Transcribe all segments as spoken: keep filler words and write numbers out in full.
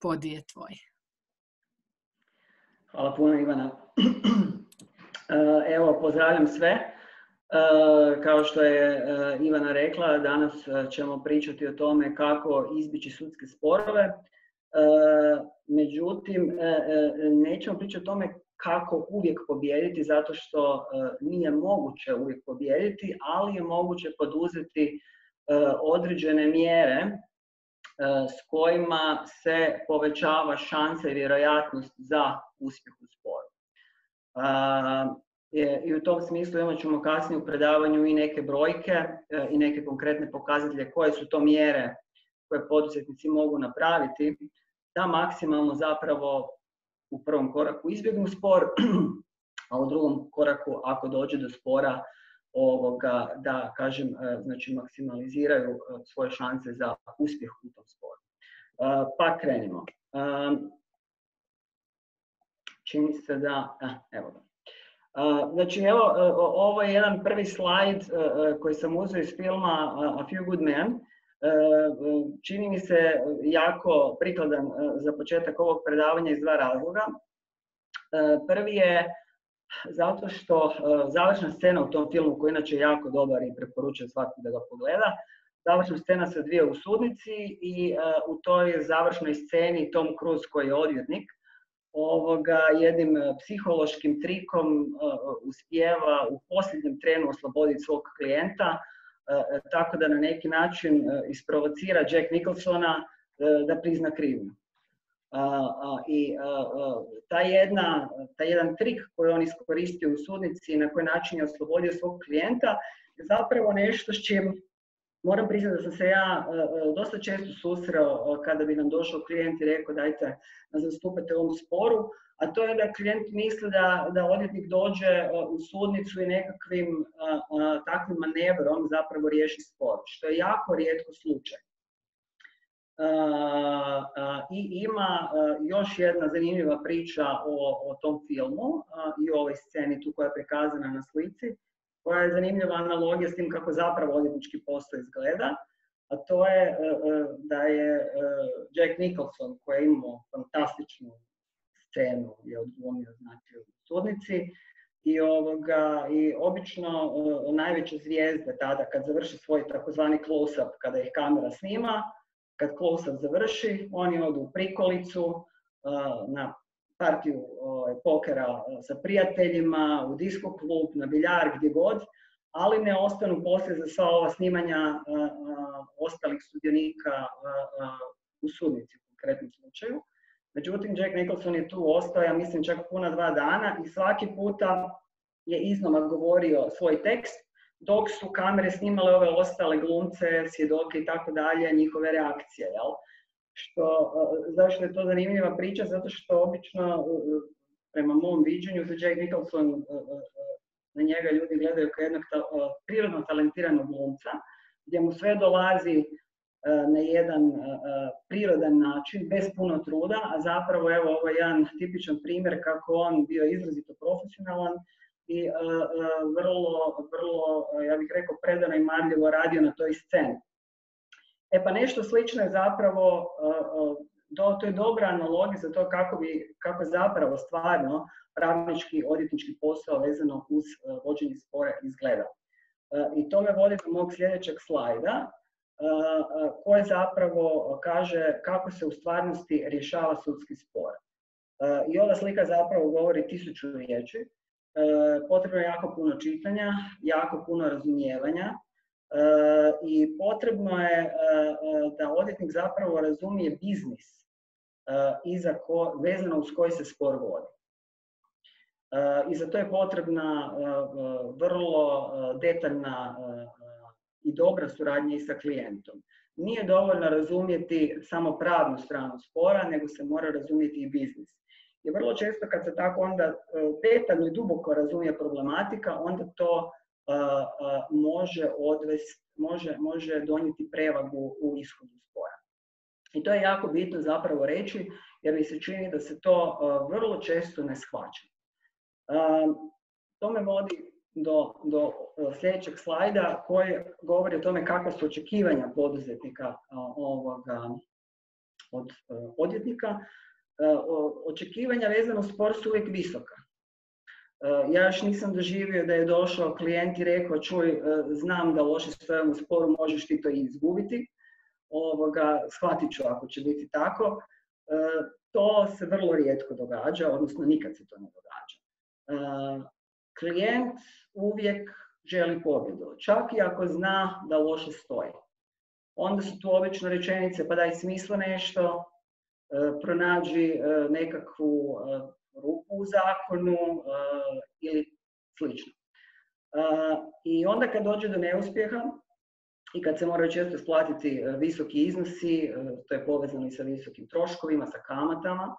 podije tvoj. Hvala puno, Ivana. Evo, pozdravljam sve. Kao što je Ivana rekla, danas ćemo pričati o tome kako izbjeći sudske sporove. Međutim, nećemo pričati o tome kako uvijek pobijediti, zato što nije moguće uvijek pobijediti, ali je moguće poduzeti određene mjere s kojima se povećava šansa i vjerojatnost za uspjeh u sporu. I u tom smislu imat ćemo kasnije u predavanju i neke brojke i neke konkretne pokazatelje koje su to mjere koje poduzetnici mogu napraviti da maksimalno zapravo u prvom koraku izbjegnu spor, a u drugom koraku ako dođe do spora ovoga, da kažem, znači maksimaliziraju svoje šanse za uspjeh u tom sporu. Pa krenimo. Čini se da, evo ga. Znači evo, ovo je jedan prvi slajd koji sam uzeo iz filma A Few Good Men. Čini mi se jako prikladan za početak ovog predavanja iz dva razloga. Prvi je zato što završna scena u tom filmu, koji je inače jako dobar i preporučujem svakom da ga pogleda, završna scena se odvija u sudnici i u toj završnoj sceni Tom Cruise, koji je odvjetnik, ovoga, jednim psihološkim trikom uspijeva u posljednjem trenu osloboditi svog klijenta, tako da na neki način isprovocira Jack Nicholsona da prizna krivnju. I taj, jedna, taj jedan trik koji on iskoristio u sudnici i na koji način je oslobodio svog klijenta je zapravo nešto s čim moram priznati da sam se ja dosta često susreo kada bi nam došao klijent i rekao dajte nas zastupate u ovom sporu, a to je da klijent misli da, da odvjetnik dođe u sudnicu i nekakvim a, a, takvim manevrom zapravo riješi spor, što je jako rijetko slučaj. A, a, I ima a, još jedna zanimljiva priča o, o tom filmu a, i o ovoj sceni tu koja je prikazana na slici, koja je zanimljiva analogija s tim kako zapravo odvjetnički posao izgleda, a to je da je Jack Nicholson, koji je imao fantastičnu scenu, je odglumio znači, u sudnici, i, ovoga, i obično najveće zvijezde tada kad završi svoj takozvani close-up, kada ih kamera snima, kad close-up završi, oni odu u prikolicu, na partiju o, pokera sa prijateljima, u disko klub, na biljar, gdje god, ali ne ostanu poslije za sva ova snimanja a, a, ostalih sudionika a, a, u sudnici u konkretnom slučaju. Međutim, Jack Nicholson je tu ostao, ja mislim, čak puna dva dana i svaki puta je iznova govorio svoj tekst, dok su kamere snimale ove ostale glumce, svjedoke i tako dalje, njihove reakcije, jel? Što, zašto je to zanimljiva priča? Zato što obično, prema mom viđenju, za Jack Nicholson, na njega ljudi gledaju kao jednog ta, prirodno talentiranog glumca, gdje mu sve dolazi na jedan prirodan način, bez puno truda, a zapravo evo ovo je jedan tipičan primjer kako on bio izrazito profesionalan i vrlo, vrlo, ja bih rekao, predano i marljivo radio na toj sceni. E pa nešto slično je zapravo, do, to je dobra analogija za to kako, bi, kako zapravo stvarno pravnički, odvjetnički posao vezano uz vođenje spora izgleda. I to me vodi do mog sljedećeg slajda, koji zapravo kaže kako se u stvarnosti rješava sudski spor. I ova slika zapravo govori tisuću riječi. Potrebno je jako puno čitanja, jako puno razumijevanja, Uh, i potrebno je uh, uh, da odvjetnik zapravo razumije biznis uh, iza ko, vezano uz koji se spor vodi. Uh, I za to je potrebna uh, uh, vrlo uh, detaljna uh, i dobra suradnja i sa klijentom. Nije dovoljno razumjeti samo pravnu stranu spora, nego se mora razumjeti i biznis. I vrlo često kad se tako onda uh, detaljno i duboko razumije problematika, onda to Uh, uh, može, odvesti, može, može donijeti prevagu u ishodu spora. I to je jako bitno zapravo reći, jer mi se čini da se to uh, vrlo često ne shvaća. Uh, to me vodi do, do uh, sljedećeg slajda koji govori o tome kakva su očekivanja poduzetnika uh, ovoga, od odvjetnika, očekivanja vezano uz spor su uvijek visoka. Ja još nisam doživio da je došao klijent i rekao, čuj, znam da loše stojim u sporu, možeš ti to i izgubiti. Ovoga, shvatit ću ako će biti tako. To se vrlo rijetko događa, odnosno nikad se to ne događa. Klijent uvijek želi pobjedu, čak i ako zna da loše stoji. Onda su tu obično rečenice, pa daj smisla nešto, pronađi nekakvu rupu u zakonu ili slično. I onda kad dođe do neuspjeha i kad se moraju često isplatiti visoki iznosi, to je povezano i sa visokim troškovima, sa kamatama,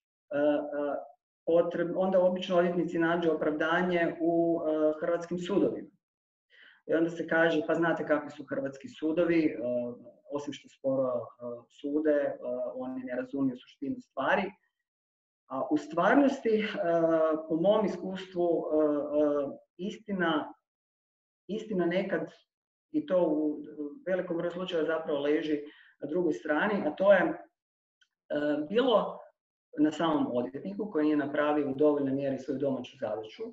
onda obično odvjetnici nađu opravdanje u hrvatskim sudovima. I onda se kaže, pa znate kakvi su hrvatski sudovi, osim što sporo sude, oni ne razumiju suštinu stvari. A u stvarnosti, po mom iskustvu, istina, istina nekad, i to u velikom broju slučajeva zapravo leži na drugoj strani, a to je bilo na samom odvjetniku koji nije napravio u dovoljnoj mjeri svoju domaću zadaću,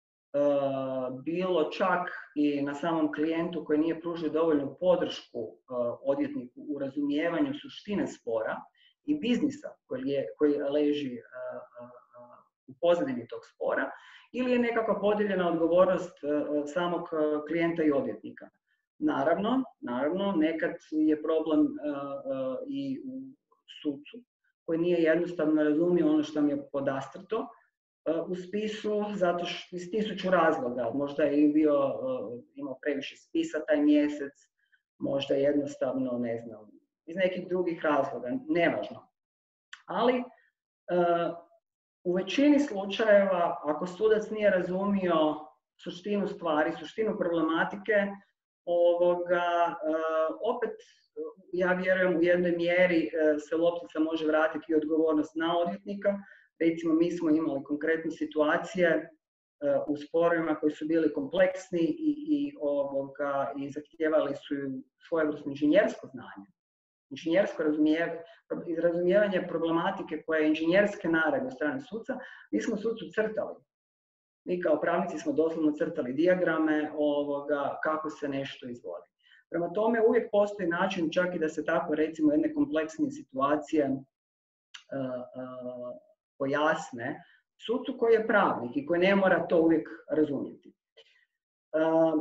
bilo čak i na samom klijentu koji nije pružio dovoljnu podršku odvjetniku u razumijevanju suštine spora i biznisa koji, je, koji leži u pozadini tog spora, ili je nekakva podijeljena odgovornost samog klijenta i odvjetnika. Naravno, naravno, nekad je problem i u sucu koji nije jednostavno razumio ono što mi je podastrto u spisu, zato što iz tisuću razloga. Možda je bio, imao previše spisa taj mjesec, možda jednostavno, ne znam, iz nekih drugih razloga, nevažno. Ali u većini slučajeva, ako sudac nije razumio suštinu stvari, suštinu problematike, ovoga, opet, ja vjerujem, u jednoj mjeri se loptica može vratiti i odgovornost na odvjetnika. Recimo, mi smo imali konkretne situacije u sporovima koji su bili kompleksni i, i, ovoga, i zahtijevali su svojevrsno inženjersko znanje. Inženjersko razumijevanje problematike koja je inženjerske naravi od strane suca, mi smo sucu crtali. Mi kao pravnici smo doslovno crtali dijagrame ovoga, kako se nešto izvodi. Prema tome, uvijek postoji način, čak i da se tako, recimo, jedne kompleksnije situacije uh, uh, pojasne sucu koji je pravnik i koji ne mora to uvijek razumjeti. Uh,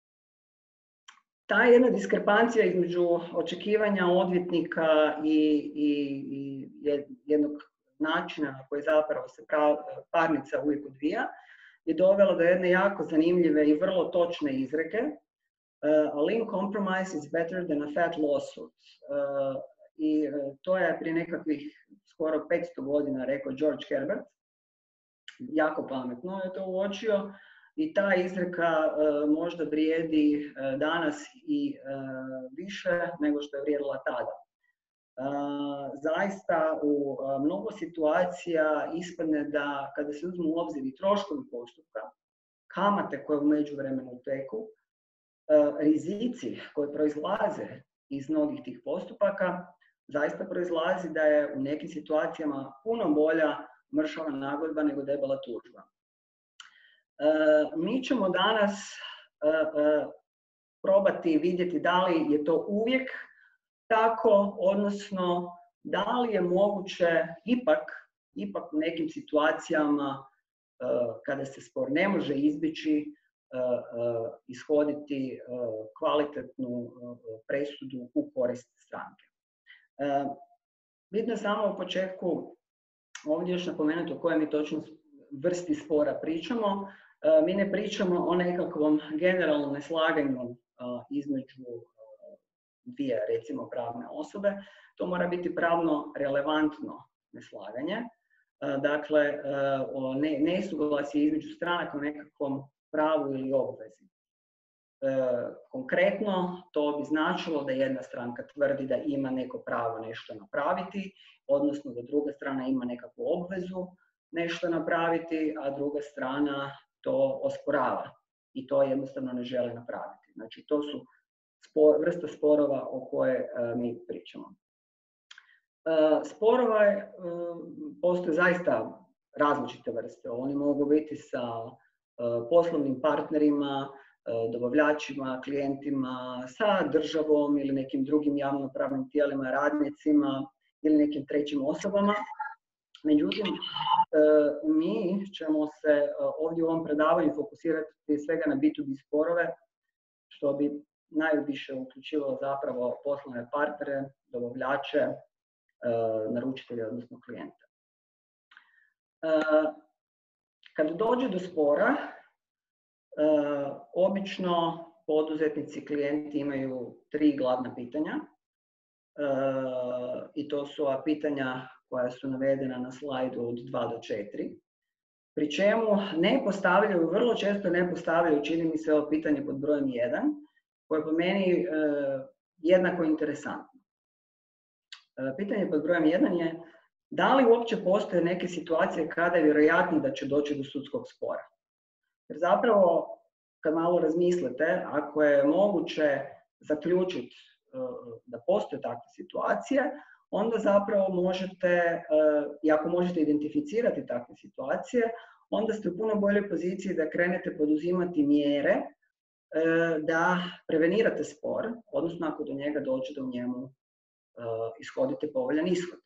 ta jedna diskrepancija između očekivanja odvjetnika i, i, i jednog načina na koji zapravo se prav, parnica uvijek odvija, je dovela do jedne jako zanimljive i vrlo točne izreke. Uh, a lean compromise is better than a fat lawsuit. Uh, I uh, to je prije nekakvih skoro petsto godina rekao George Herbert. Jako pametno je to uočio. I ta izreka uh, možda vrijedi uh, danas i uh, više nego što je vrijedila tada. Uh, zaista u uh, mnogo situacija ispadne da kada se uzmu u obzir i troškovi postupka, kamate koje u međuvremenu teku, uh, rizici koji proizlaze iz mnogih tih postupaka, zaista proizlazi da je u nekim situacijama puno bolja mršava nagodba nego debela tužba. Uh, mi ćemo danas uh, uh, probati vidjeti da li je to uvijek tako, odnosno da li je moguće ipak, ipak u nekim situacijama uh, kada se spor ne može izbjeći, uh, uh, ishoditi uh, kvalitetnu uh, presudu u korist stranke. Uh, bitno je samo u početku ovdje još napomenuti o kojoj mi točno vrsti spora pričamo. Uh, mi ne pričamo o nekakvom generalnom neslaganju uh, između dvije, recimo, pravne osobe. To mora biti pravno relevantno neslaganje. Dakle, nesuglasje između stranaka u nekakvom pravu ili obvezi. Konkretno, to bi značilo da jedna stranka tvrdi da ima neko pravo nešto napraviti, odnosno da druga strana ima nekakvu obvezu nešto napraviti, a druga strana to osporava i to jednostavno ne žele napraviti. Znači, to su Spor, vrsta sporova o kojoj uh, mi pričamo. Sporova postoje zaista različite vrste. Oni mogu biti sa poslovnim partnerima, dobavljačima, klijentima, sa državom ili nekim drugim javnopravnim tijelima, radnicima ili nekim trećim osobama. Međutim, mi ćemo se ovdje u ovom predavanju fokusirati prije svega na bi tu bi sporove, što bi najviše uključivalo zapravo poslovne partnere, dobavljače, naručitelja, odnosno klijenta. Kad dođe do spora, obično poduzetnici, klijenti imaju tri glavna pitanja i to su ova pitanja koja su navedena na slajdu od dva do četiri, pri čemu ne postavljaju, vrlo često ne postavljaju, čini mi se, ovo pitanje pod brojem jedan, koje je po meni jednako interesantno. Pitanje pod brojem jedan je da li uopće postoje neke situacije kada je vjerojatno da će doći do sudskog spora. Jer zapravo, kad malo razmislite, ako je moguće zaključiti da postoje takve situacije, onda zapravo možete, i ako možete identificirati takve situacije, onda ste u puno boljoj poziciji da krenete poduzimati mjere da prevenirate spor, odnosno ako do njega dođe da u njemu ishodite povoljan ishod.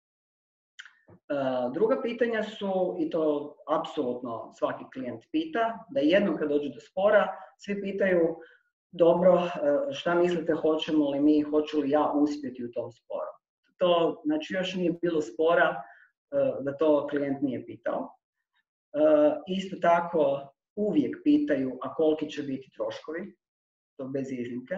Druga pitanja su, i to apsolutno svaki klijent pita, da jednom kad dođe do spora, svi pitaju, dobro, šta mislite, hoćemo li mi, hoću li ja uspjeti u tom sporu? To, znači, još nije bilo spora da to klijent nije pitao. Isto tako, uvijek pitaju, a koliki će biti troškovi, to bez iznimke.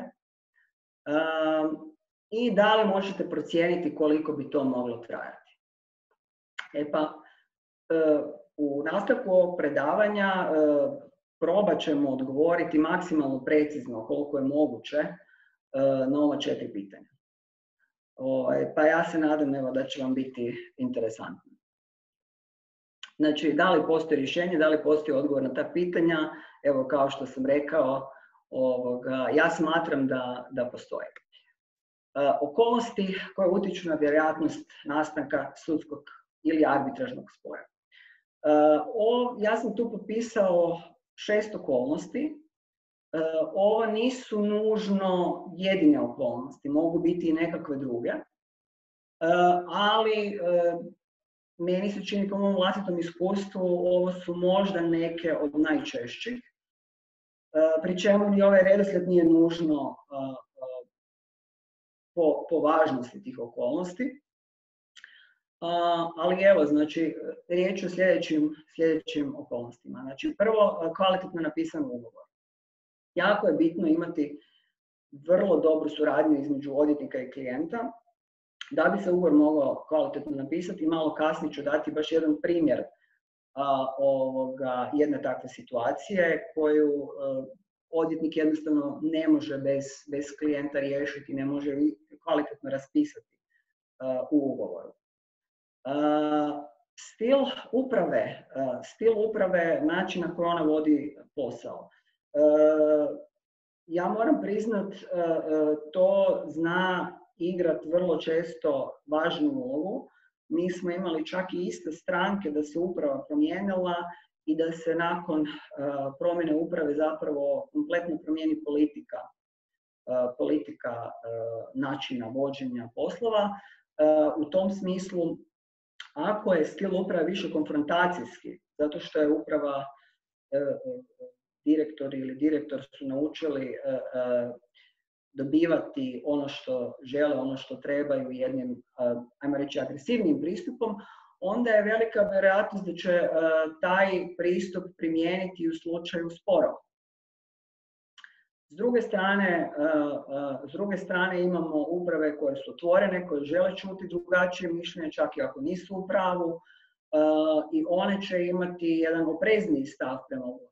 I da li možete procijeniti koliko bi to moglo trajati. E pa, u nastavku ovog predavanja probat ćemo odgovoriti maksimalno precizno koliko je moguće na ova četiri pitanja. Pa ja se nadam, evo, da će vam biti interesantno. Znači, da li postoji rješenje, da li postoji odgovor na ta pitanja? Evo, kao što sam rekao, ovoga, ja smatram da, da postoje. Okolnosti koje utječu na vjerojatnost nastanka sudskog ili arbitražnog spora. O, ja sam tu popisao šest okolnosti. Ovo nisu nužno jedine okolnosti, mogu biti i nekakve druge, ali meni se čini po mom vlastitom iskustvu ovo su možda neke od najčešćih, pri čemu ni ovaj redoslijed nije nužno po, po važnosti tih okolnosti. Ali evo, znači, riječ o sljedećim, sljedećim okolnostima. Znači, prvo, kvalitetno napisan ugovor. Jako je bitno imati vrlo dobru suradnju između odvjetnika i klijenta. Da bi se ugovor mogao kvalitetno napisati, malo kasnije ću dati baš jedan primjer a, ovoga, jedne takve situacije koju a, odvjetnik jednostavno ne može bez, bez klijenta riješiti, ne može kvalitetno raspisati a, u ugovoru. A, stil uprave, a, stil uprave, način na koji ona vodi posao. A, ja moram priznat, a, a, to zna igrat vrlo često važnu ulogu. Mi smo imali čak i iste stranke da se uprava promijenila i da se nakon uh, promjene uprave zapravo kompletno promijeni politika, uh, politika uh, načina vođenja poslova. Uh, u tom smislu, ako je stil uprave više konfrontacijski, zato što je uprava, uh, direktor ili direktor su naučili uh, uh, dobivati ono što žele, ono što trebaju jednim, ajmo reći, agresivnim pristupom, onda je velika vjerojatnost da će taj pristup primijeniti u slučaju sporova. S druge strane, s druge strane imamo uprave koje su otvorene, koje žele čuti drugačije mišljenje, čak i ako nisu u pravu, i one će imati jedan oprezniji stav prema ulasku.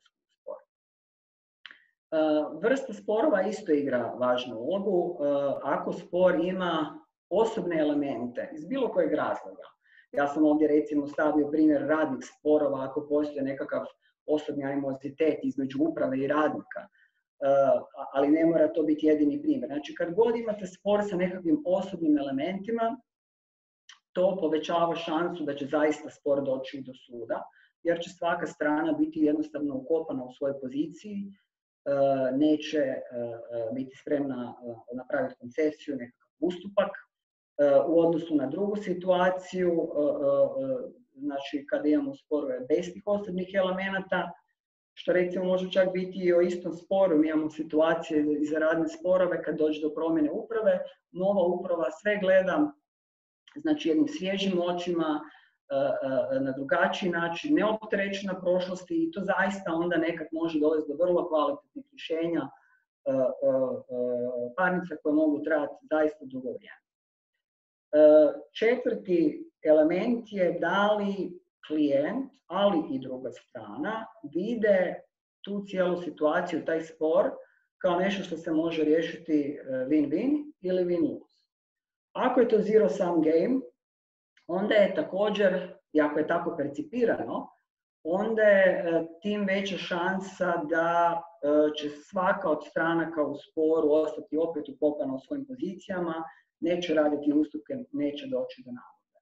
Uh, vrsta sporova isto igra važnu ulogu. Uh, ako spor ima osobne elemente iz bilo kojeg razloga, ja sam ovdje recimo stavio primjer radnih sporova, ako postoji nekakav osobni animozitet između uprave i radnika, uh, ali ne mora to biti jedini primjer. Znači, kad god imate spor sa nekakvim osobnim elementima, to povećava šansu da će zaista spor doći do suda, jer će svaka strana biti jednostavno ukopana u svojoj poziciji, neće biti spremna napraviti koncesiju, nekakav ustupak u odnosu na drugu situaciju, znači kada imamo sporove bez tih osobnih elemenata, što recimo može čak biti i o istom sporu. Mi imamo situacije za radne sporove kad dođe do promjene uprave, nova uprava sve gleda znači jednim svježim očima, na drugačiji način, neopterećena prošlosti i to zaista onda nekad može dovesti do vrlo kvalitetnih rješenja, parnica koje mogu trajati zaista dugo vrijeme. Četvrti element je da li klijent, ali i druga strana, vide tu cijelu situaciju, taj spor, kao nešto što se može riješiti win-win ili win-lose. Ako je to zero-sum game, onda je također, i ako je tako percipirano, onda je tim veća šansa da će svaka od stranaka u sporu ostati opet ukopana u svojim pozicijama, neće raditi ustupke, neće doći do nagodbe.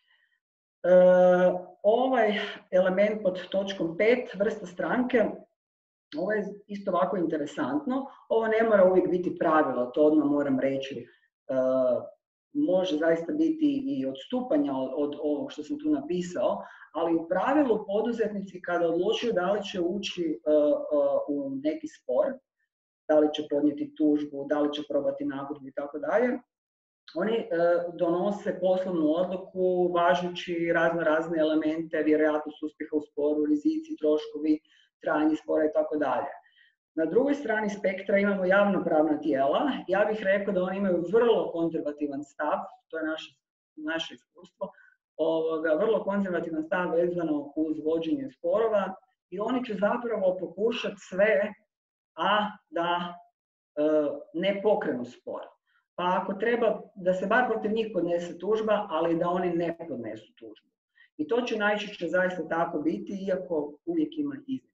E, ovaj element pod točkom pet, vrsta stranke, ovo je isto ovako interesantno. Ovo ne mora uvijek biti pravilo, to odmah moram reći. E, može zaista biti i odstupanja od, od ovog što sam tu napisao, ali u pravilu poduzetnici kada odlučuju da li će ući uh, uh, u neki spor, da li će podnijeti tužbu, da li će probati nagodbu i tako dalje, oni uh, donose poslovnu odluku važući razno razne elemente, vjerojatnost uspjeha u sporu, rizici, troškovi, trajanje spora i tako dalje. Na drugoj strani spektra imamo javnopravna tijela. Ja bih rekao da oni imaju vrlo konzervativan stav, to je naše, naše iskustvo, ovoga, vrlo konzervativan stav vezano uz vođenje sporova i oni će zapravo pokušati sve, a da e, ne pokrenu spor. Pa ako treba da se bar protiv njih podnese tužba, ali da oni ne podnesu tužbu. I to će najčešće zaista tako biti, iako uvijek ima iznimka.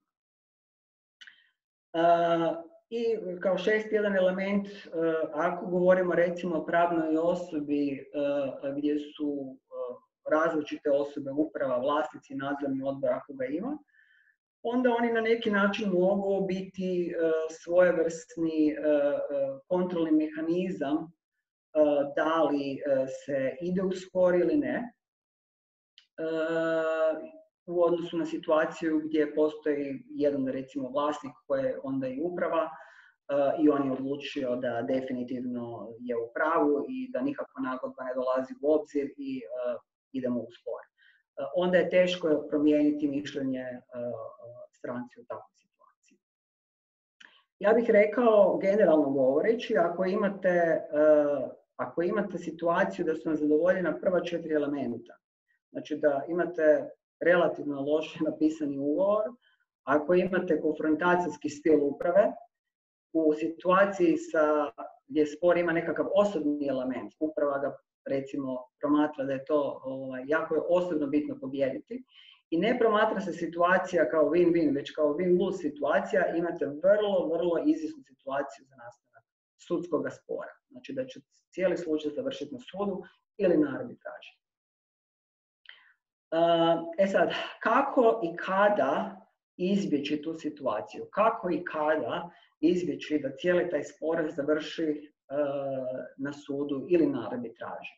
Uh, I kao šest jedan element, uh, ako govorimo recimo o pravnoj osobi uh, gdje su uh, različite osobe, uprava, vlasnici, nadzorni odbor ako ga ima, onda oni na neki način mogu biti uh, svojevrsni uh, kontrolni mehanizam uh, da li uh, se ide u spor ili ne. Uh, u odnosu na situaciju gdje postoji jedan, recimo, vlasnik koji je onda i uprava uh, i on je odlučio da definitivno je u pravu i da nikakva nagodba ne dolazi u obzir i uh, idemo u spor. Uh, onda je teško promijeniti mišljenje uh, stranci u takvoj situaciji. Ja bih rekao, generalno govoreći, ako imate, uh, ako imate situaciju da su vam zadovoljena prva četiri elementa, znači da imate relativno loše napisani ugovor, ako imate konfrontacijski stil uprave, u situaciji sa, gdje spor ima nekakav osobni element, uprava ga recimo promatra da je to ovaj, jako je osobno bitno pobijediti i ne promatra se situacija kao win-win, već kao win-lose situacija, imate vrlo, vrlo izvjesnu situaciju za nastanak sudskog spora. Znači da će cijeli slučaj završiti na sudu ili na arbitraži. E sad, kako i kada izbjeći tu situaciju? Kako i kada izbjeći da cijeli taj spor završi na sudu ili na arbitraži?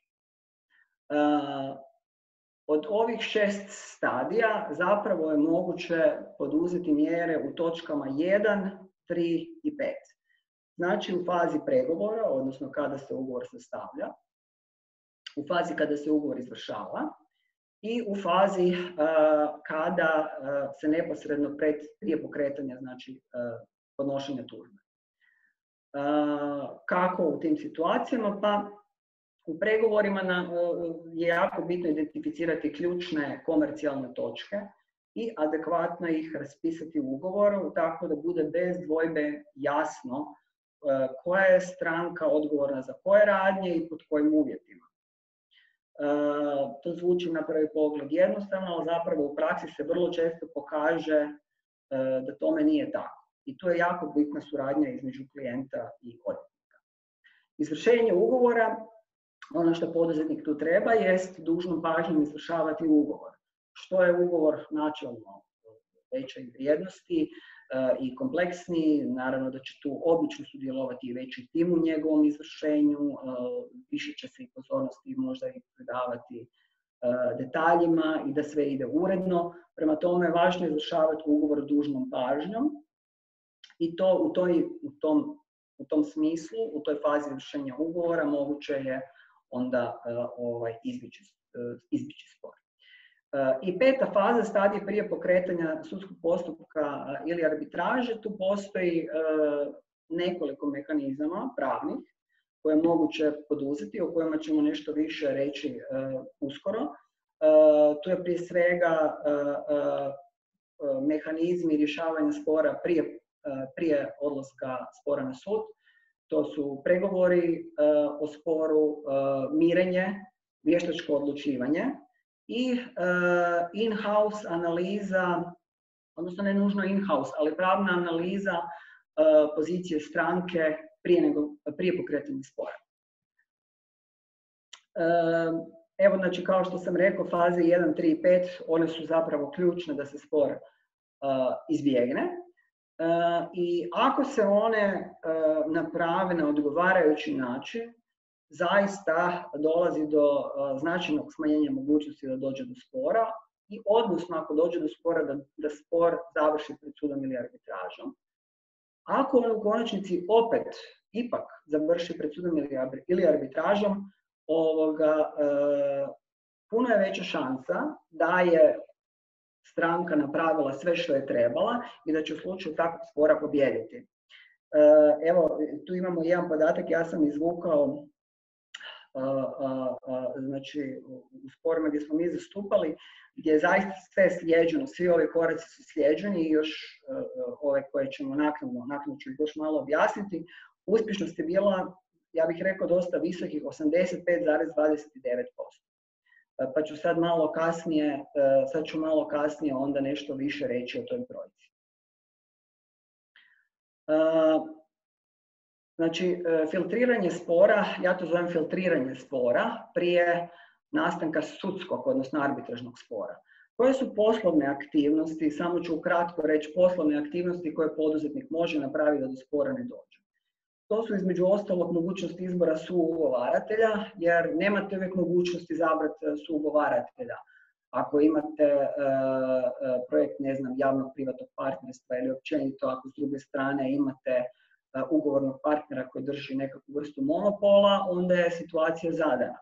Od ovih šest stadija zapravo je moguće poduzeti mjere u točkama jedan, tri i pet. Znači u fazi pregovora, odnosno kada se ugovor sastavlja, u fazi kada se ugovor izvršava, i u fazi uh, kada uh, se neposredno pred, prije pokretanja, znači uh, podnošenja tužbe. Uh, kako u tim situacijama? Pa u pregovorima na, uh, je jako bitno identificirati ključne komercijalne točke i adekvatno ih raspisati u ugovoru, tako da bude bez dvojbe jasno uh, koja je stranka odgovorna za koje radnje i pod kojim uvjetima. Uh, to zvuči na prvi pogled jednostavno, ali zapravo u praksi se vrlo često pokaže uh, da tome nije tako. I tu je jako bitna suradnja između klijenta i odvjetnika. Izvršenje ugovora ono što poduzetnik tu treba jest dužnom pažnjom izvršavati ugovor. Što je ugovor načelno veće vrijednosti i kompleksniji, naravno da će tu obično sudjelovati i veći tim u njegovom izvršenju, više će se i pozornosti možda i predavati detaljima i da sve ide uredno. Prema tome, važno je izvršavati ugovor dužnom pažnjom i to u, toj, u, tom, u tom smislu, u toj fazi izvršenja ugovora moguće je onda ovaj, izbjeći, izbjeći spor. I peta faza, stadije prije pokretanja sudskog postupka ili arbitraže, tu postoji nekoliko mehanizama pravnih koje je moguće poduzeti, o kojima ćemo nešto više reći uskoro. Tu je prije svega mehanizmi rješavanja spora prije, prije odlaska spora na sud. To su pregovori o sporu, mirenje, vještačko odlučivanje i uh, in-house analiza, odnosno ne nužno in-house, ali pravna analiza uh, pozicije stranke prije, nego, prije pokretanja spora. Uh, evo, znači, kao što sam rekao, faze jedan, tri i pet, one su zapravo ključne da se spor uh, izbjegne. Uh, I ako se one uh, naprave na odgovarajući način, zaista dolazi do uh, značajnog smanjenja mogućnosti da dođe do spora i odnosno ako dođe do spora da, da spor završi pred sudom ili arbitražom. Ako on u konačnici opet ipak završi pred sudom ili, ili arbitražom, ovoga, uh, puno je veća šansa da je stranka napravila sve što je trebala i da će u slučaju takvog spora pobijediti. Uh, evo, tu imamo jedan podatak, ja sam izvukao Uh, uh, uh, znači u sporima gdje smo mi zastupali, gdje je zaista sve slijeđeno, svi ovi koraci su slijeđeni i još uh, uh, ove koje ćemo naknadno, naknadno ću još malo objasniti. Uspješnost je bila, ja bih rekao, dosta visokih, osamdeset pet zarez dvadeset devet posto. Uh, pa ću sad malo kasnije, uh, sad ću malo kasnije onda nešto više reći o toj brojci. Uh, Znači, filtriranje spora, ja to zovem filtriranje spora prije nastanka sudskog, odnosno arbitražnog spora. Koje su poslovne aktivnosti, samo ću ukratko reći poslovne aktivnosti koje poduzetnik može napraviti da do spora ne dođe. To su između ostalog mogućnost izbora suugovaratelja, jer nemate uvijek mogućnost izabrati suugovaratelja. Ako imate uh, projekt, ne znam, javnog privatnog partnerstva ili općenito, ako s druge strane imate ugovornog partnera koji drži nekakvu vrstu monopola, onda je situacija zadana.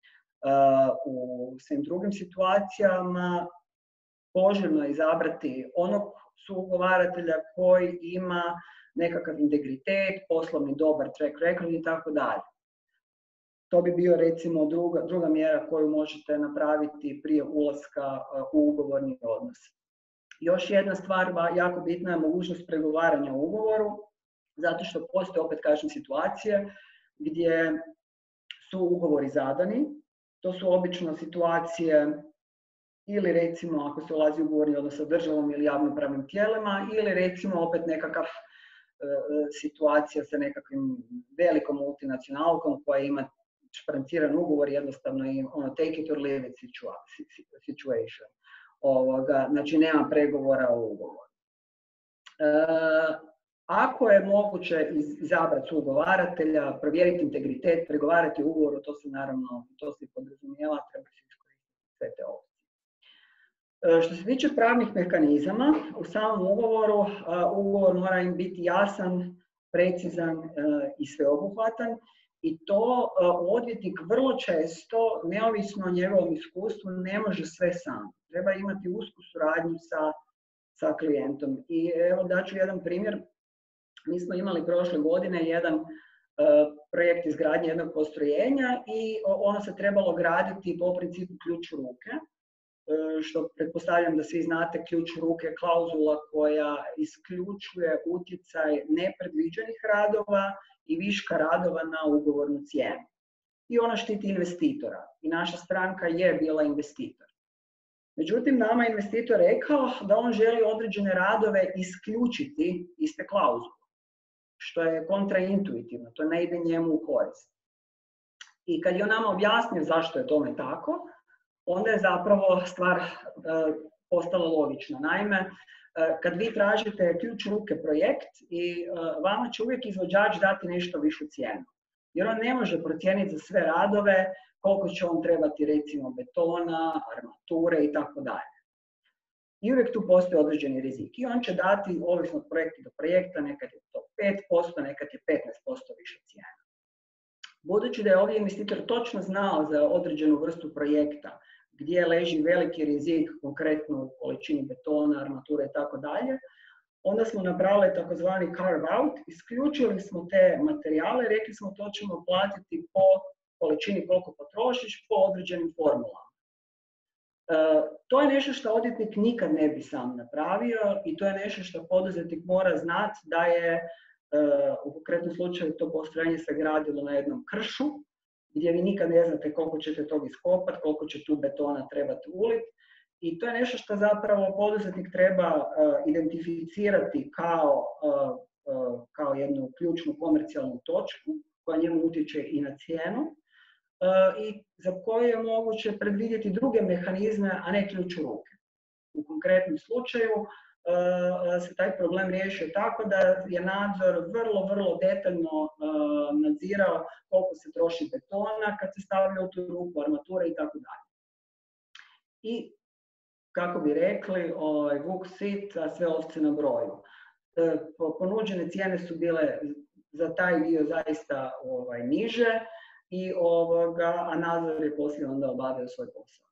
U svim drugim situacijama poželjno je izabrati onog suugovaratelja koji ima nekakav integritet, poslovni dobar track record i tako dalje. To bi bio recimo druga, druga mjera koju možete napraviti prije ulaska u ugovorni odnos. Još jedna stvar jako bitna je mogućnost pregovaranja o ugovoru, zato što postoje, opet kažem, situacije gdje su ugovori zadani. To su obično situacije ili recimo ako se ulazi u ugovorni odnos sa državom ili javnopravnim tijelima, ili recimo opet nekakav e, situacija sa nekakvim velikom multinacionalkom koja ima špranciran ugovor, jednostavno i ono take it or leave it situation. Ovoga, znači nema pregovora o ugovoru. E, Ako je moguće izabrati suugovaratelja, provjeriti integritet, pregovarati o ugovoru, to se naravno, to se podrazumijeva, treba se iskoristiti sve te opcije. Što se tiče pravnih mehanizama, u samom ugovoru, ugovor mora im biti jasan, precizan i sveobuhvatan i to odvjetnik vrlo često, neovisno o njegovom iskustvu, ne može sve sam. Treba imati usku suradnju sa, sa klijentom. I evo daću jedan primjer. Mi smo imali prošle godine jedan uh, projekt izgradnje jednog postrojenja i ono se trebalo graditi po principu ključ u ruke, uh, što pretpostavljam da svi znate, ključ u ruke je klauzula koja isključuje utjecaj nepredviđenih radova i viška radova na ugovornu cijenu. I ona štiti investitora i naša stranka je bila investitor. Međutim, nama je investitor rekao da on želi određene radove isključiti iz te klauzule, što je kontraintuitivno, to ne ide njemu u korist. I kad je on nama objasnio zašto je tome tako, onda je zapravo stvar postala logična. Naime, kad vi tražite ključ ruke projekt i vama će uvijek izvođač dati nešto višu cijenu. Jer on ne može procijeniti za sve radove koliko će on trebati recimo betona, armature i tako dalje. I uvijek tu postoji određeni rizik. I on će dati, ovisno od projekta do projekta, nekad je to pet posto, nekad je petnaest posto više cijena. Budući da je ovdje investitor točno znao za određenu vrstu projekta, gdje leži veliki rizik, konkretno u količini betona, armature i tako dalje, onda smo napravili takozvani carve out, isključili smo te materijale, rekli smo to ćemo platiti po količini koliko potrošiš, po određenim formulama. E, to je nešto što odvjetnik nikad ne bi sam napravio i to je nešto što poduzetnik mora znati da je e, u konkretnom slučaju to postrojenje se gradilo na jednom kršu, gdje vi nikad ne znate koliko ćete tog iskopati, koliko će tu betona trebati uliti. I to je nešto što zapravo poduzetnik treba uh, identificirati kao, uh, uh, kao jednu ključnu komercijalnu točku koja njemu utječe i na cijenu uh, i za koju je moguće predvidjeti druge mehanizme, a ne ključ u ruke. U konkretnom slučaju uh, se taj problem riješio tako da je nadzor vrlo, vrlo detaljno uh, nadzirao koliko se troši betona kad se stavlja u tu ruku, armature i tako dalje. I kako bi rekli, ovaj, vuk sit, a sve ovce na broju. E, ponuđene cijene su bile za taj dio zaista ovaj, niže, i, ovoga, a nadzor je poslije onda obavio svoj posao.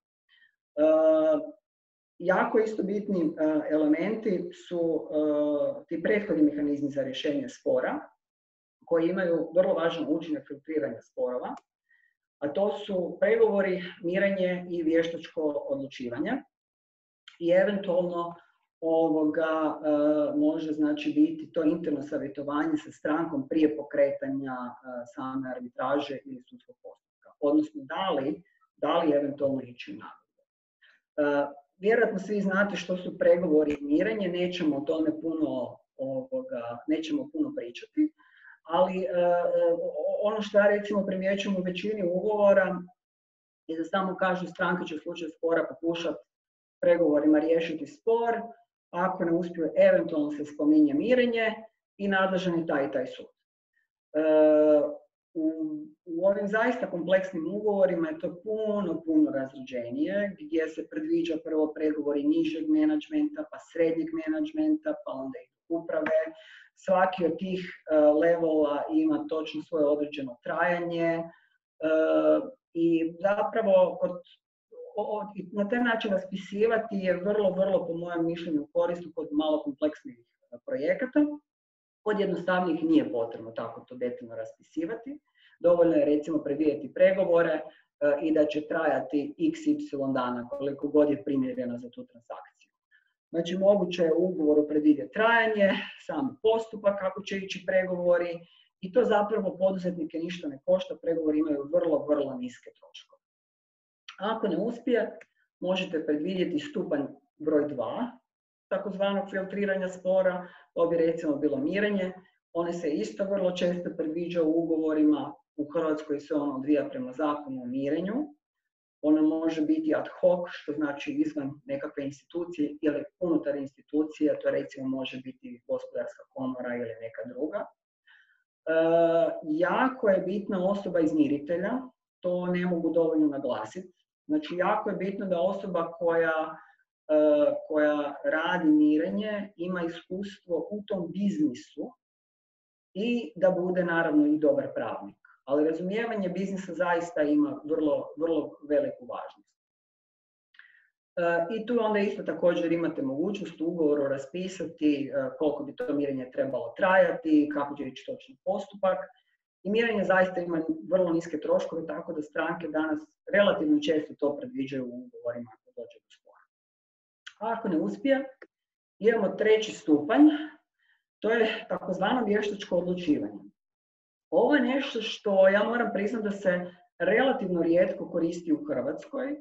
E, jako isto bitni uh, elementi su uh, ti prethodni mehanizmi za rješenje spora, koji imaju vrlo važan učinak filtriranja sporova, a to su pregovori, mirenje i vještačko odlučivanje. I eventualno ovoga uh, može znači biti to interno savjetovanje sa strankom prije pokretanja uh, same arbitraže ili sudskog postupka. Odnosno, da li, da li eventualno ići u nagodbu. Uh, vjerojatno svi znate što su pregovori i mirenje, nećemo o tome puno, ovoga, nećemo puno pričati, ali uh, ono što ja recimo primjećujem u većini ugovora je da samo kažu stranke će u slučaju spora pokušati pregovorima riješiti spor, ako ne uspiju, eventualno se spominje mirenje i nadležan je taj i taj sud. E, u, u ovim zaista kompleksnim ugovorima je to puno, puno razređenije, gdje se predviđa prvo pregovori nižeg menadžmenta, pa srednjeg menadžmenta, pa onda i uprave. Svaki od tih uh, levela ima točno svoje određeno trajanje uh, i zapravo kod na taj način raspisivati je vrlo, vrlo, po mojem mišljenju, koristu kod malo kompleksnih projekata. Kod jednostavnijih nije potrebno tako to detaljno raspisivati. Dovoljno je recimo predvidjeti pregovore i da će trajati iks ipsilon dana, koliko god je primjereno za tu transakciju. Znači, moguće je u ugovoru predvidjeti trajanje, sam postupak kako će ići pregovori i to zapravo poduzetnike ništa ne košta, pregovori imaju vrlo, vrlo niske troškove. Ako ne uspije, možete predvidjeti stupanj broj dva, takozvanog filtriranja spora, to bi recimo bilo mirenje. One se isto vrlo često predviđa u ugovorima, u Hrvatskoj se ono odvija prema zakonu o mirenju. Ono može biti ad hoc, što znači izvan nekakve institucije ili unutar institucije, to recimo može biti gospodarska komora ili neka druga. E, jako je bitna osoba izmiritelja, to ne mogu dovoljno naglasiti. Znači, jako je bitno da osoba koja, uh, koja radi mirenje ima iskustvo u tom biznisu i da bude naravno i dobar pravnik. Ali razumijevanje biznisa zaista ima vrlo, vrlo veliku važnost. Uh, I tu onda isto također imate mogućnost u ugovoru raspisati uh, koliko bi to mirenje trebalo trajati, kako će ići točni postupak. I mirenje zaista ima vrlo niske troškove, tako da stranke danas relativno često to predviđaju u ugovorima ako dođe do spora. A ako ne uspije, imamo treći stupanj, to je takozvano vještačko odlučivanje. Ovo je nešto što ja moram priznati da se relativno rijetko koristi u Hrvatskoj.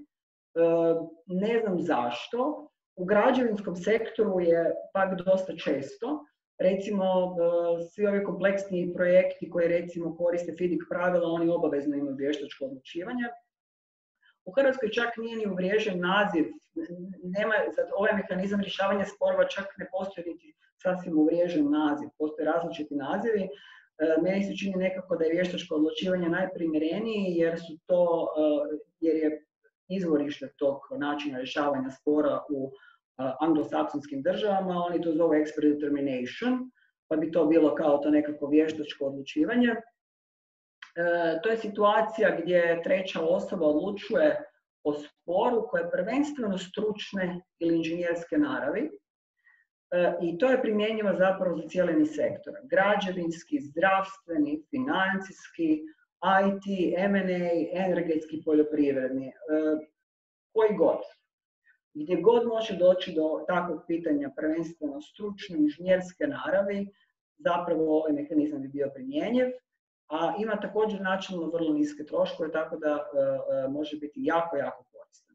Ne znam zašto. U građevinskom sektoru je pak dosta često. Recimo, svi ovi kompleksni projekti koji recimo koriste FIDIC pravila, oni obavezno imaju vještačko odlučivanje. U Hrvatskoj čak nije ni uvriježen naziv, nema, za ovaj mehanizam rješavanja sporova čak ne postoji niti sasvim uvriježen naziv, postoje različiti nazivi. Meni se čini nekako da je vještačko odlučivanje najprimjereniji jer su to, jer je izvorište tog načina rješavanja spora u anglosaksonskim državama, oni to zovu expert determination, pa bi to bilo kao to nekako vještačko odlučivanje. E, to je situacija gdje treća osoba odlučuje o sporu koje je prvenstveno stručne ili inženjerske naravi e, i to je primjenjivo zapravo za cijeli niz sektora. Građevinski, zdravstveni, financijski, I T, M and A, energetski, poljoprivredni, e, koji god. Gdje god može doći do takvog pitanja prvenstveno stručne, inženjerske naravi, zapravo ovaj mehanizam bi bio primjenjiv, a ima također načelno vrlo niske troškove, tako da e, može biti jako, jako koristan. E,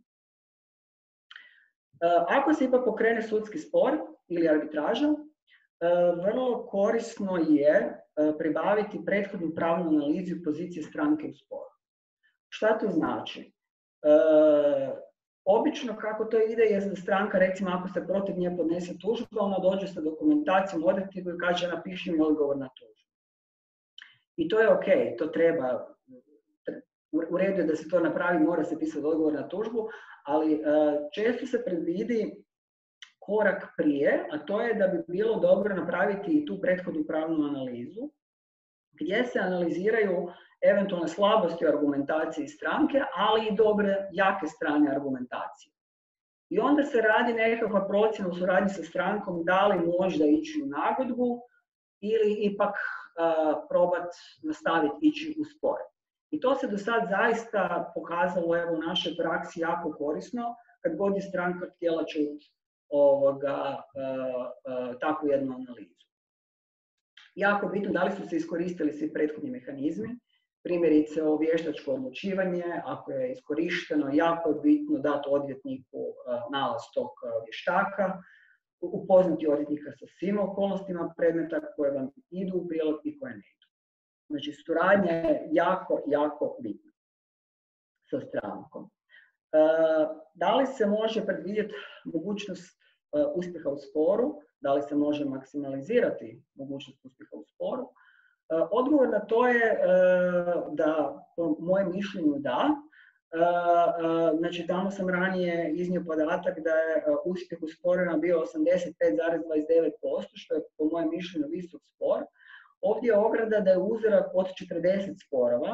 ako se ipak pokrene sudski spor ili arbitraža, e, vrlo korisno je e, pribaviti prethodnu pravnu analizu pozicije stranke u sporu. Šta to znači? E, Obično kako to ide je da stranka, recimo ako se protiv nje podnese tužba, ona dođe sa dokumentacijom odvjetniku i kaže napiši mi odgovor na tužbu. I to je ok, to treba, u redu je da se to napravi, mora se pisati odgovor na tužbu, ali često se predvidi korak prije, a to je da bi bilo dobro napraviti i tu prethodnu pravnu analizu, gdje se analiziraju eventualne slabosti u argumentaciji stranke, ali i dobre, jake strane argumentacije. I onda se radi nekakva procjena u suradnji sa strankom da li možda ići u nagodbu ili ipak uh, probat nastaviti ići u spor. I to se do sad zaista pokazalo evo, u našoj praksi jako korisno, kad god je stranka htjela čuti ovoga, uh, uh, takvu jednu analizu. Jako bitno da li su se iskoristili svi prethodni mehanizmi, primjerice ovo vještačko odlučivanje, ako je iskorišteno, jako je bitno dati odvjetniku nalaz tog vještaka, upoznati odvjetnika sa svim okolnostima predmeta koje vam idu u prilog i koje ne idu. Znači, suradnja je jako, jako bitna sa strankom. Da li se može predvidjeti mogućnost uspjeha u sporu? Da li se može maksimalizirati mogućnost uspjeha u sporu? Odgovor na to je da, po mojem mišljenju, da. Znači, tamo sam ranije iznio podatak da je uspjeh u sporima bio osamdeset pet zarez dvadeset devet posto, što je po mojem mišljenju visok spor. Ovdje je ograda da je uzorak od četrdeset sporova.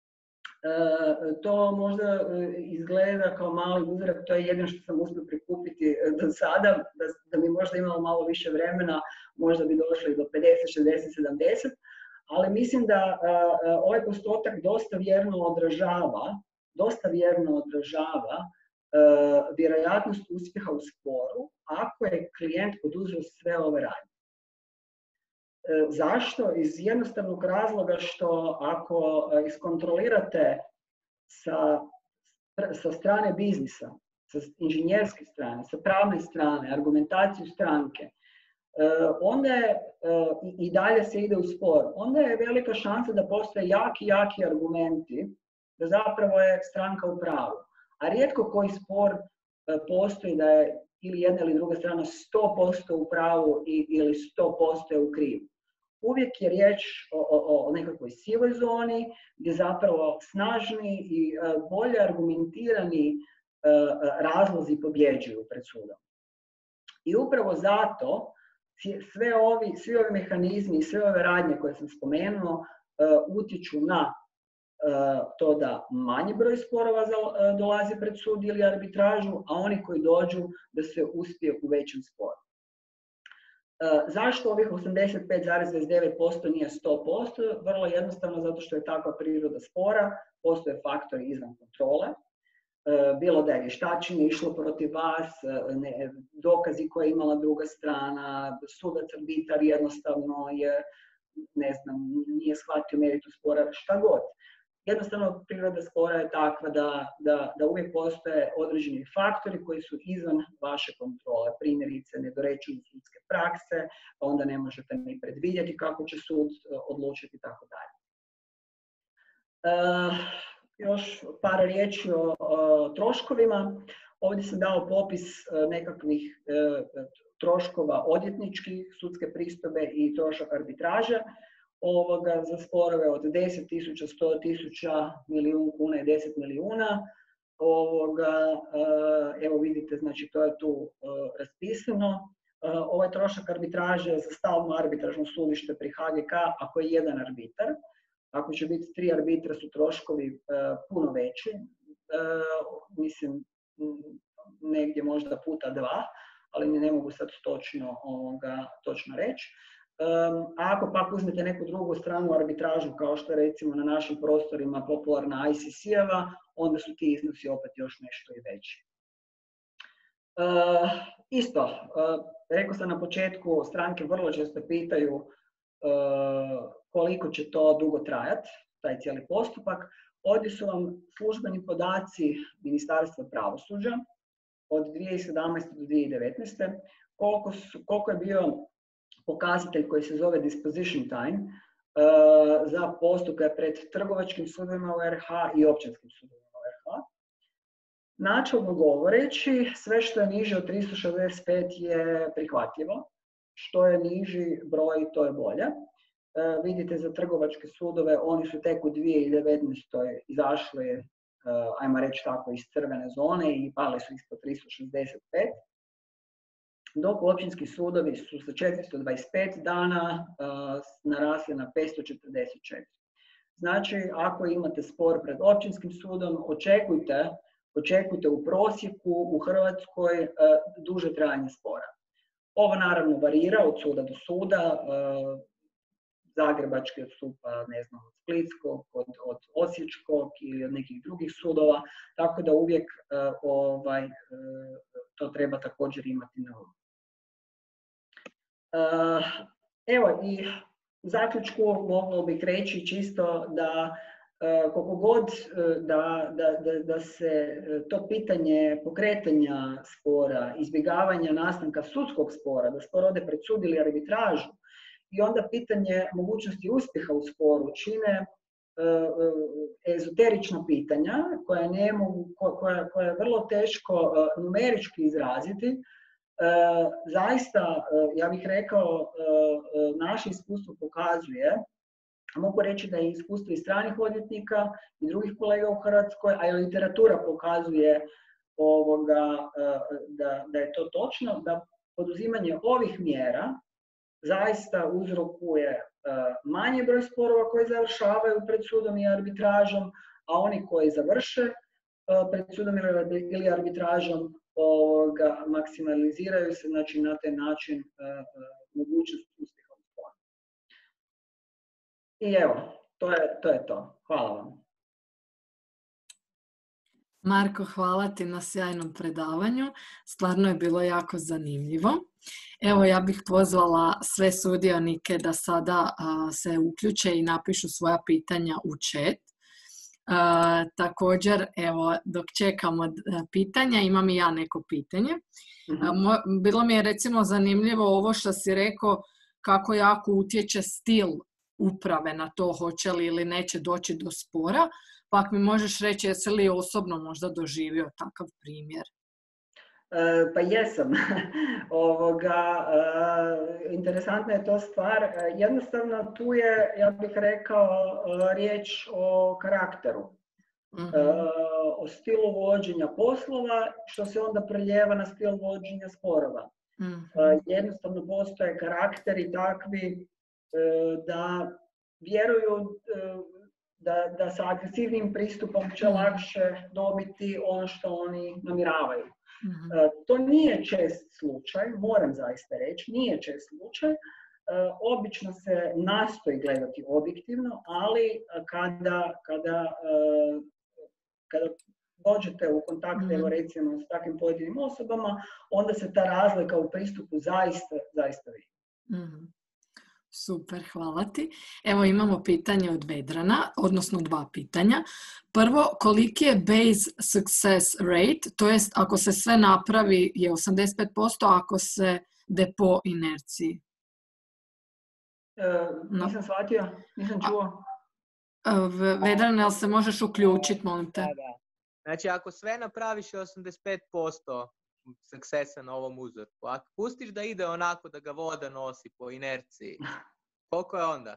To možda izgleda kao mali uzorak, to je jedino što sam uspio prikupiti do sada, da, da mi možda imalo malo više vremena, možda bi došli do pedeset, šezdeset, sedamdeset. Ali mislim da uh, ovaj postotak dosta vjerno odražava, dosta vjerno odražava uh, vjerojatnost uspjeha u sporu ako je klijent poduzeo sve ove radnje. Uh, zašto? Iz jednostavnog razloga što ako uh, iskontrolirate sa, sa strane biznisa, sa inženjerske strane, sa pravne strane, argumentaciju stranke, Uh, onda je, uh, i dalje se ide u spor, onda je velika šansa da postoje jaki, jaki argumenti da zapravo je stranka u pravu. A rijetko koji spor uh, postoji da je ili jedna ili druga strana sto posto u pravu i, ili sto posto je u krivu. Uvijek je riječ o, o, o nekakvoj sivoj zoni gdje zapravo snažni i uh, bolje argumentirani uh, razlozi pobjeđuju pred sudom. I upravo zato Sve ovi, svi ovi mehanizmi i sve ove radnje koje sam spomenuo uh, utječu na uh, to da manji broj sporova za, uh, dolazi pred sud ili arbitražu, a oni koji dođu da se uspije u većem sporu. Uh, zašto ovih osamdeset pet zarez dvadeset devet posto nije sto posto? Vrlo jednostavno zato što je takva priroda spora, postoje faktori izvan kontrole. Bilo da je vještačenje išlo protiv vas, ne, dokazi koje je imala druga strana, sudac arbitar jednostavno je, ne znam, nije shvatio meritum spora, šta god. jednostavno priroda spora je takva da, da, da uvijek postoje određeni faktori koji su izvan vaše kontrole. Primjerice, nedorečenost sudske prakse, pa onda ne možete ni predvidjeti kako će sud odlučiti i tako dalje. Uh, još par riječi o, o troškovima. Ovdje sam dao popis uh, nekakvih uh, troškova odvjetničkih, sudske pristojbe i trošak arbitraže ovoga za sporove od deset tisuća, sto tisuća, milijun kuna i deset milijuna. Ovoga, uh, evo vidite, znači to je tu uh, raspisano. Uh, ovaj trošak arbitraže za stalno arbitražno sudište pri H G K ako je jedan arbitar. Ako će biti tri arbitra su troškovi uh, puno veći, uh, mislim negdje možda puta dva, ali ne mogu sad točno, ovoga, točno reći. Um, a ako pak uzmete neku drugu stranu arbitražu, kao što je recimo na našim prostorima popularna I C C-eva, onda su ti iznosi opet još nešto i veći. Uh, isto, uh, rekao sam na početku, stranke vrlo često pitaju uh, koliko će to dugo trajati, taj cijeli postupak. Ovdje su vam službeni podaci Ministarstva pravosuđa od dvije tisuće sedamnaeste do dvije tisuće devetnaeste. Koliko, su, koliko je bio pokazatelj koji se zove disposition time uh, za postupke pred trgovačkim sudovima u R H i općinskim sudovima u R H. Načelno govoreći, sve što je niže od tristo šezdeset pet je prihvatljivo. Što je niži broj, to je bolje. Uh, vidite za trgovačke sudove, oni su tek u dvije tisuće devetnaestoj izašli, uh, ajmo reći tako, iz crvene zone i pali su ispod tristo šezdeset pet. Dok općinski sudovi su sa četiristo dvadeset pet dana uh, narasli na petsto četrdeset četiri. Znači, ako imate spor pred općinskim sudom, očekujte, očekujte u prosjeku u Hrvatskoj uh, duže trajanje spora. Ovo naravno varira od suda do suda, uh, Zagrebački odstupa, ne znam, od Splitskog, od, od Osječkog ili od nekih drugih sudova, tako da uvijek uh, ovaj, uh, to treba također imati na umu. Uh, evo i u zaključku moglo bih reći čisto da uh, koliko god uh, da, da, da, da se uh, to pitanje pokretanja spora, izbjegavanja nastanka sudskog spora, da spor ode pred sud ili arbitražu, i onda pitanje mogućnosti uspjeha u sporu čine uh, ezoterična pitanja koja, ne mogu, koja, koja je vrlo teško uh, numerički izraziti. Uh, zaista, uh, ja bih rekao, uh, uh, naše iskustvo pokazuje, a mogu reći da je iskustvo i stranih odvjetnika i drugih kolega u Hrvatskoj, a i literatura pokazuje ovoga, uh, da, da je to točno, da poduzimanje ovih mjera zaista uzrokuje uh, manji broj sporova koji završavaju pred sudom i arbitražom, a oni koji završe uh, pred sudom ili arbitražom ovoga, maksimaliziraju se, znači na taj način uh, uh, mogućnost uspjeha u sporu. I evo, to je, to je to. Hvala vam. Marko, hvala ti na sjajnom predavanju. Stvarno je bilo jako zanimljivo. Evo, ja bih pozvala sve sudionike da sada a, se uključe i napišu svoja pitanja u chat. A, također, evo, dok čekamo pitanja, imam i ja neko pitanje. A, mo, bilo mi je recimo zanimljivo ovo što si rekao, kako jako utječe stil uprave na to hoće li ili neće doći do spora. Pa ako mi možeš reći, jesi li osobno možda doživio takav primjer? E, pa jesam. Ovoga, e, interesantna je to stvar. E, jednostavno tu je, ja bih rekao, e, riječ o karakteru. Mm-hmm. e, o stilu vođenja poslova, što se onda preljeva na stil vođenja sporova. Mm-hmm. e, jednostavno postoje karakteri takvi e, da vjeruju e, Da, da sa agresivnim pristupom će lakše dobiti ono što oni namiravaju. Mm-hmm. E, to nije čest slučaj, moram zaista reći, nije čest slučaj. E, obično se nastoji gledati objektivno, ali kada, kada, e, kada dođete u kontakt, mm-hmm. evo recimo, s takvim pojedinim osobama, onda se ta razlika u pristupu zaista, zaista vidi. Mm-hmm. Super, hvala ti. Evo imamo pitanje od Vedrana, odnosno dva pitanja. Prvo, koliki je base success rate, to jest ako se sve napravi je osamdeset pet posto, ako se de po inerciji? E, nisam shvatio, nisam čuo. Vedran, jel se možeš uključiti, molim te? Da, da. Znači, ako sve napraviš je osamdeset pet posto successa na ovom uzorku. Ako pustiš da ide onako da ga voda nosi po inerciji, koliko je onda?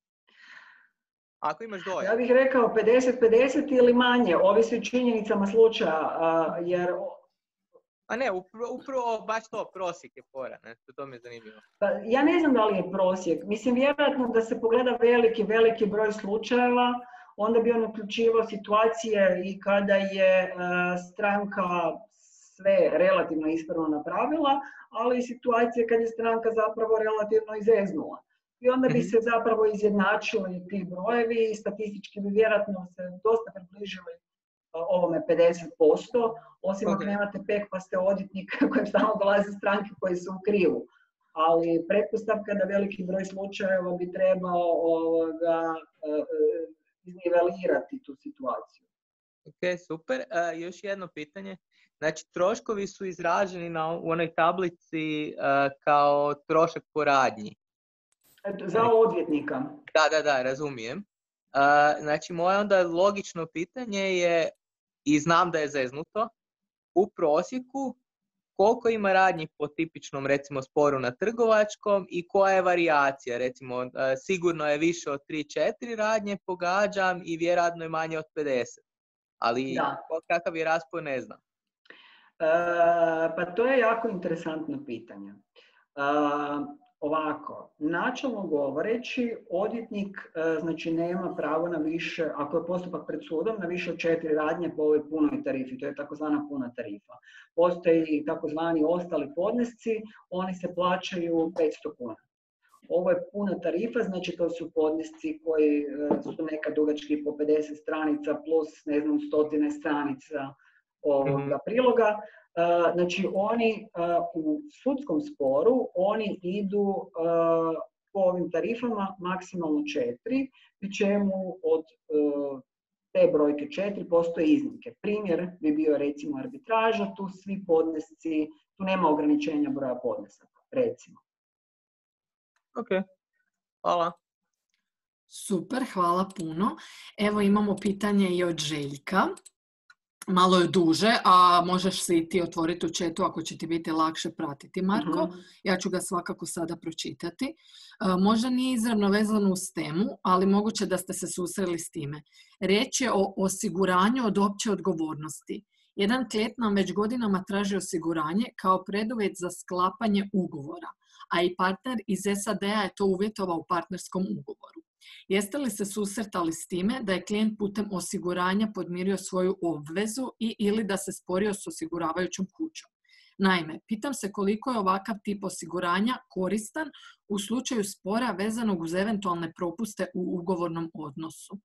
Ako imaš dojam. Ja bih rekao pedeset pedeset ili manje, ovisi o činjenicama slučaja, uh, jer... A ne, upravo baš to, prosjek je fora, ne? To mi je zanimljivo. Pa, ja ne znam da li je prosjek. Mislim, vjerojatno da se pogleda veliki, veliki broj slučajeva, onda bi on uključivao situacije i kada je uh, stranka sve relativno ispravno napravila, ali i situacije kad je stranka zapravo relativno izeznula. I onda bi se zapravo izjednačili ti brojevi i statistički bi vjerojatno se dosta približili ovome pedeset posto, osim okay. ako nemate pek pa ste odvjetnik kojem stalno dolaze stranke koji su u krivu. Ali pretpostavka da veliki broj slučajeva bi trebao ovoga, iznivelirati tu situaciju. Ok, super. Uh, još jedno pitanje. Znači, troškovi su izraženi na, u onoj tablici uh, kao trošak po radnji. Za odvjetnika. Da, da, da, razumijem. Uh, znači, moje onda logično pitanje je, i znam da je zeznuto, u prosjeku koliko ima radnji po tipičnom, recimo, sporu na trgovačkom i koja je varijacija? Recimo, uh, sigurno je više od tri četiri radnje, pogađam, i vjerojatno je manje od pedeset. Ali da. Kakav je raspon, ne znam. Uh, pa to je jako interesantno pitanje. Uh, Ovako, načelno govoreći, odvjetnik uh, znači nema pravo na više, ako je postupak pred sudom, na više od četiri radnje po ovoj punoj tarifi, to je takozvana puna tarifa. Postoji i takozvani ostali podnesci, oni se plaćaju petsto kuna. Ovo je puna tarifa, znači to su podnesci koji uh, su nekad dugački po pedeset stranica plus, ne znam, stotine stranica ovoga priloga. Uh, znači oni uh, u sudskom sporu oni idu uh, po ovim tarifama maksimalno četiri, pri čemu od uh, te brojke četiri postoje iznimke. Primjer bi bio recimo arbitraža, tu svi podnesci, tu nema ograničenja broja podnesaka, recimo. Ok, hvala. Super, hvala puno. Evo imamo pitanje i od Željka. Malo je duže, a možeš se i ti otvoriti u chatu ako će ti biti lakše pratiti, Marko. Uh-huh. Ja ću ga svakako sada pročitati. E, možda nije izravno vezano uz temu, ali moguće da ste se susreli s time. Riječ je o osiguranju od opće odgovornosti. Jedan klijent nam već godinama traži osiguranje kao preduvjet za sklapanje ugovora, a i partner iz es a de-a je to uvjetovao u partnerskom ugovoru. Jeste li se susretali s time da je klijent putem osiguranja podmirio svoju obvezu i ili da se sporio s osiguravajućom kućom? Naime, pitam se koliko je ovakav tip osiguranja koristan u slučaju spora vezanog uz eventualne propuste u ugovornom odnosu.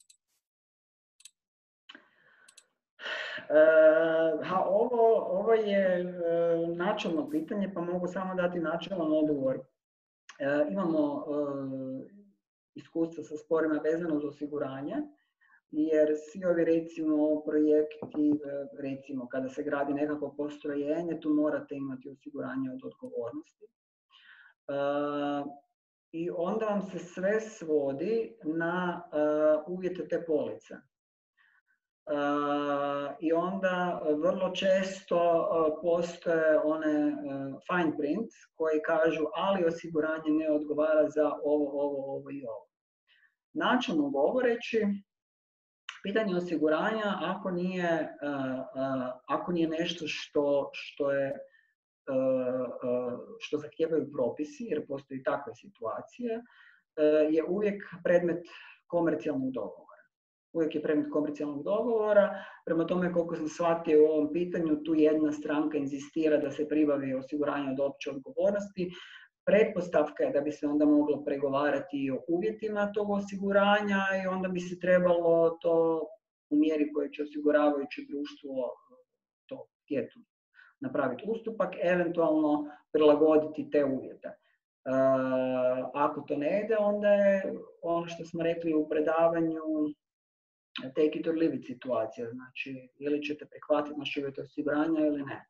Uh, ha, ovo, ovo je uh, načelno pitanje, pa mogu samo dati načelan odgovor. Uh, imamo uh, iskustva sa sporima vezano uz osiguranje, jer svi ovi recimo projekti, uh, recimo kada se gradi nekako postrojenje, tu morate imati osiguranje od odgovornosti. Uh, I onda vam se sve svodi na uh, uvjete te police. Uh, I onda vrlo često uh, postoje one uh, fine print koji kažu ali osiguranje ne odgovara za ovo, ovo, ovo i ovo. Načelno govoreći, pitanje osiguranja ako nije, uh, uh, ako nije nešto što, što, je, uh, uh, što zahtijevaju propisi, jer postoji takve situacije, uh, je uvijek predmet komercijalnog dogovora. Uvijek je predmet komercijalnog dogovora, prema tome koliko sam shvatio u ovom pitanju, tu jedna stranka inzistira da se pribavi osiguranje od opće odgovornosti. Pretpostavka je da bi se onda moglo pregovarati o uvjetima tog osiguranja i onda bi se trebalo to u mjeri koje će osiguravajuće društvo to htjeti napraviti ustupak, eventualno prilagoditi te uvjete. Ako to ne ide, onda je ono što smo rekli u predavanju take it or leave it situacija. Znači, ili ćete prihvatiti naš uvjet osiguranja ili ne.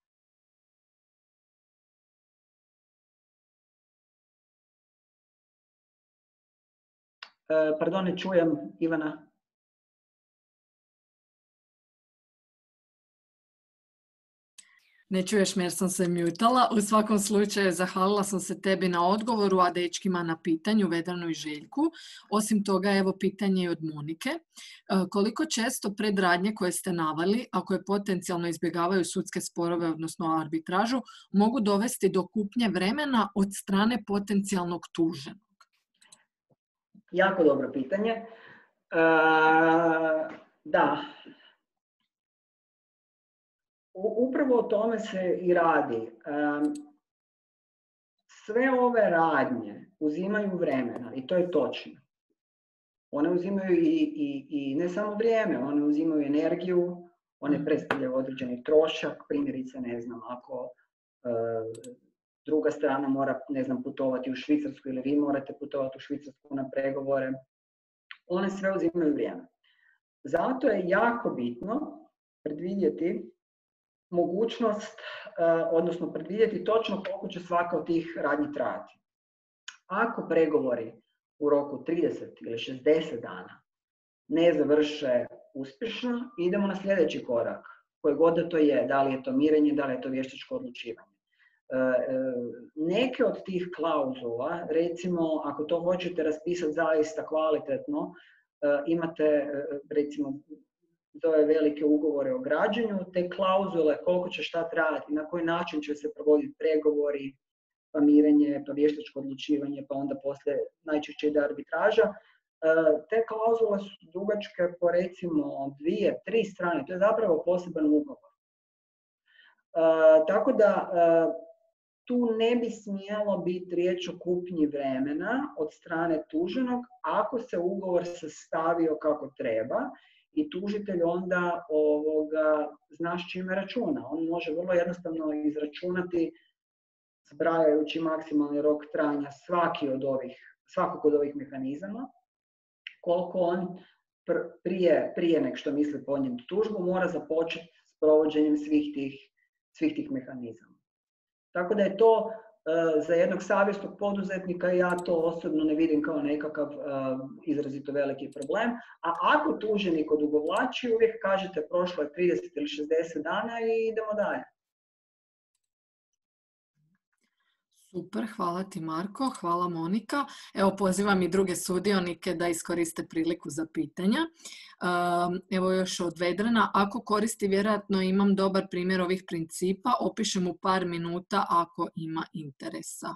Pardon, ne čujem, Ivana. Ne čuješ me jer sam se mutala. U svakom slučaju zahvalila sam se tebi na odgovoru, a dečkima na pitanju, Vedranu i Željku. Osim toga, evo pitanje i od Monike. Koliko često predradnje koje ste naveli, a koje potencijalno izbjegavaju sudske sporove, odnosno arbitražu, mogu dovesti do kupnje vremena od strane potencijalnog tuženog? Jako dobro pitanje. E, da. Upravo o tome se i radi. Sve ove radnje uzimaju vremena i to je točno. One uzimaju i, i, i ne samo vrijeme, one uzimaju energiju, one predstavljaju određeni trošak, primjerice, ne znam, ako e, druga strana mora, ne znam, putovati u Švicarsku ili vi morate putovati u Švicarsku na pregovore, one sve uzimaju vrijeme. Zato je jako bitno predvidjeti mogućnost, odnosno predvidjeti točno koliko će svaka od tih radnji trajati. Ako pregovori u roku trideset ili šezdeset dana ne završe uspješno, idemo na sljedeći korak, koji god da to je, da li je to mirenje, da li je to vještačko odlučivanje. Neke od tih klauzula, recimo ako to hoćete raspisati zaista kvalitetno, imate recimo za ove velike ugovore o građenju, te klauzule koliko će šta trajati, na koji način će se provoditi pregovori, pa mirenje, pa vještačko odlučivanje, pa onda poslije najčešće ide arbitraža. Te klauzule su dugačke po recimo dvije, tri strane, to je zapravo poseban ugovor. Tako da tu ne bi smjelo biti riječ o kupnji vremena od strane tuženog ako se ugovor sastavio kako treba i tužitelj onda ovoga, zna s čime računa. On može vrlo jednostavno izračunati, zbrajajući maksimalni rok trajanja svaki od ovih, svakog od ovih mehanizama, koliko on prije, prije nek što misli podnijeti tužbu mora započeti s provođenjem svih tih, svih tih mehanizama. Tako da je to uh, za jednog savjesnog poduzetnika, ja to osobno ne vidim kao nekakav uh, izrazito veliki problem. A ako tuženik odugovlači, uvijek kažete prošlo je trideset ili šezdeset dana i idemo dalje. Super, hvala ti Marko, hvala Monika. Evo pozivam i druge sudionike da iskoriste priliku za pitanja. Evo još od Vedrana, ako koristi vjerojatno imam dobar primjer ovih principa, opišem u par minuta ako ima interesa.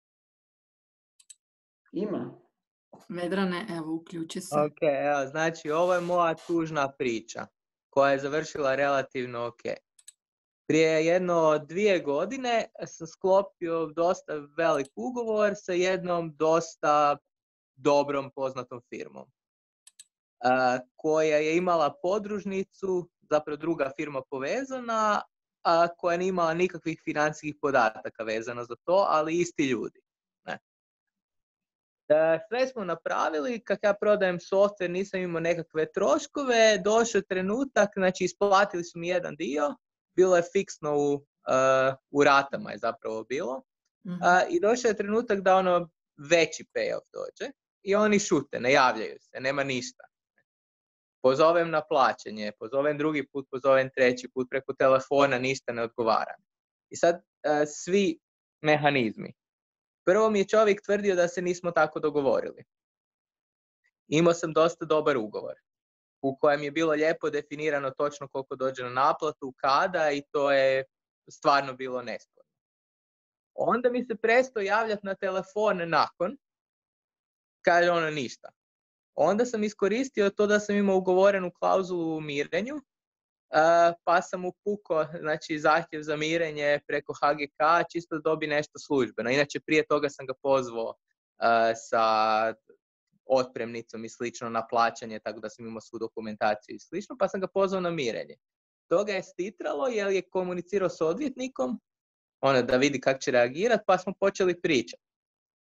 Ima. Vedrane, evo uključi se. Ok, evo, znači ovo je moja tužna priča koja je završila relativno ok. Prije jedno dvije godine sam sklopio dosta velik ugovor sa jednom dosta dobrom poznatom firmom uh, koja je imala podružnicu, zapravo druga firma povezana, a koja nije imala nikakvih financijskih podataka vezano za to, ali isti ljudi. Ne. Uh, sve smo napravili, kako ja prodajem software, nisam imao nekakve troškove, došao trenutak, znači isplatili su mi jedan dio, bilo je fiksno u, uh, u ratama je zapravo bilo. Uh, I došao je trenutak da ono veći payoff dođe i oni šute, ne javljaju se, nema ništa. Pozovem na plaćanje, pozovem drugi put, pozovem treći put, preko telefona ništa ne odgovara. I sad uh, svi mehanizmi. Prvo mi je čovjek tvrdio da se nismo tako dogovorili. Imao sam dosta dobar ugovor u kojem je bilo lijepo definirano točno koliko dođe na naplatu, kada, i to je stvarno bilo nesporno. Onda mi se prestao javljati na telefon nakon, kaže ono ništa. Onda sam iskoristio to da sam imao ugovorenu klauzulu u mirenju, pa sam upukao, znači, zahtjev za mirenje preko H G K, čisto da dobi nešto službeno. Inače, prije toga sam ga pozvao sa otpremnicom i slično na plaćanje, tako da sam imao svu dokumentaciju i slično, pa sam ga pozvao na mirenje. Toga je stitralo jer je komunicirao s odvjetnikom, ono da vidi kako će reagirati, pa smo počeli pričati.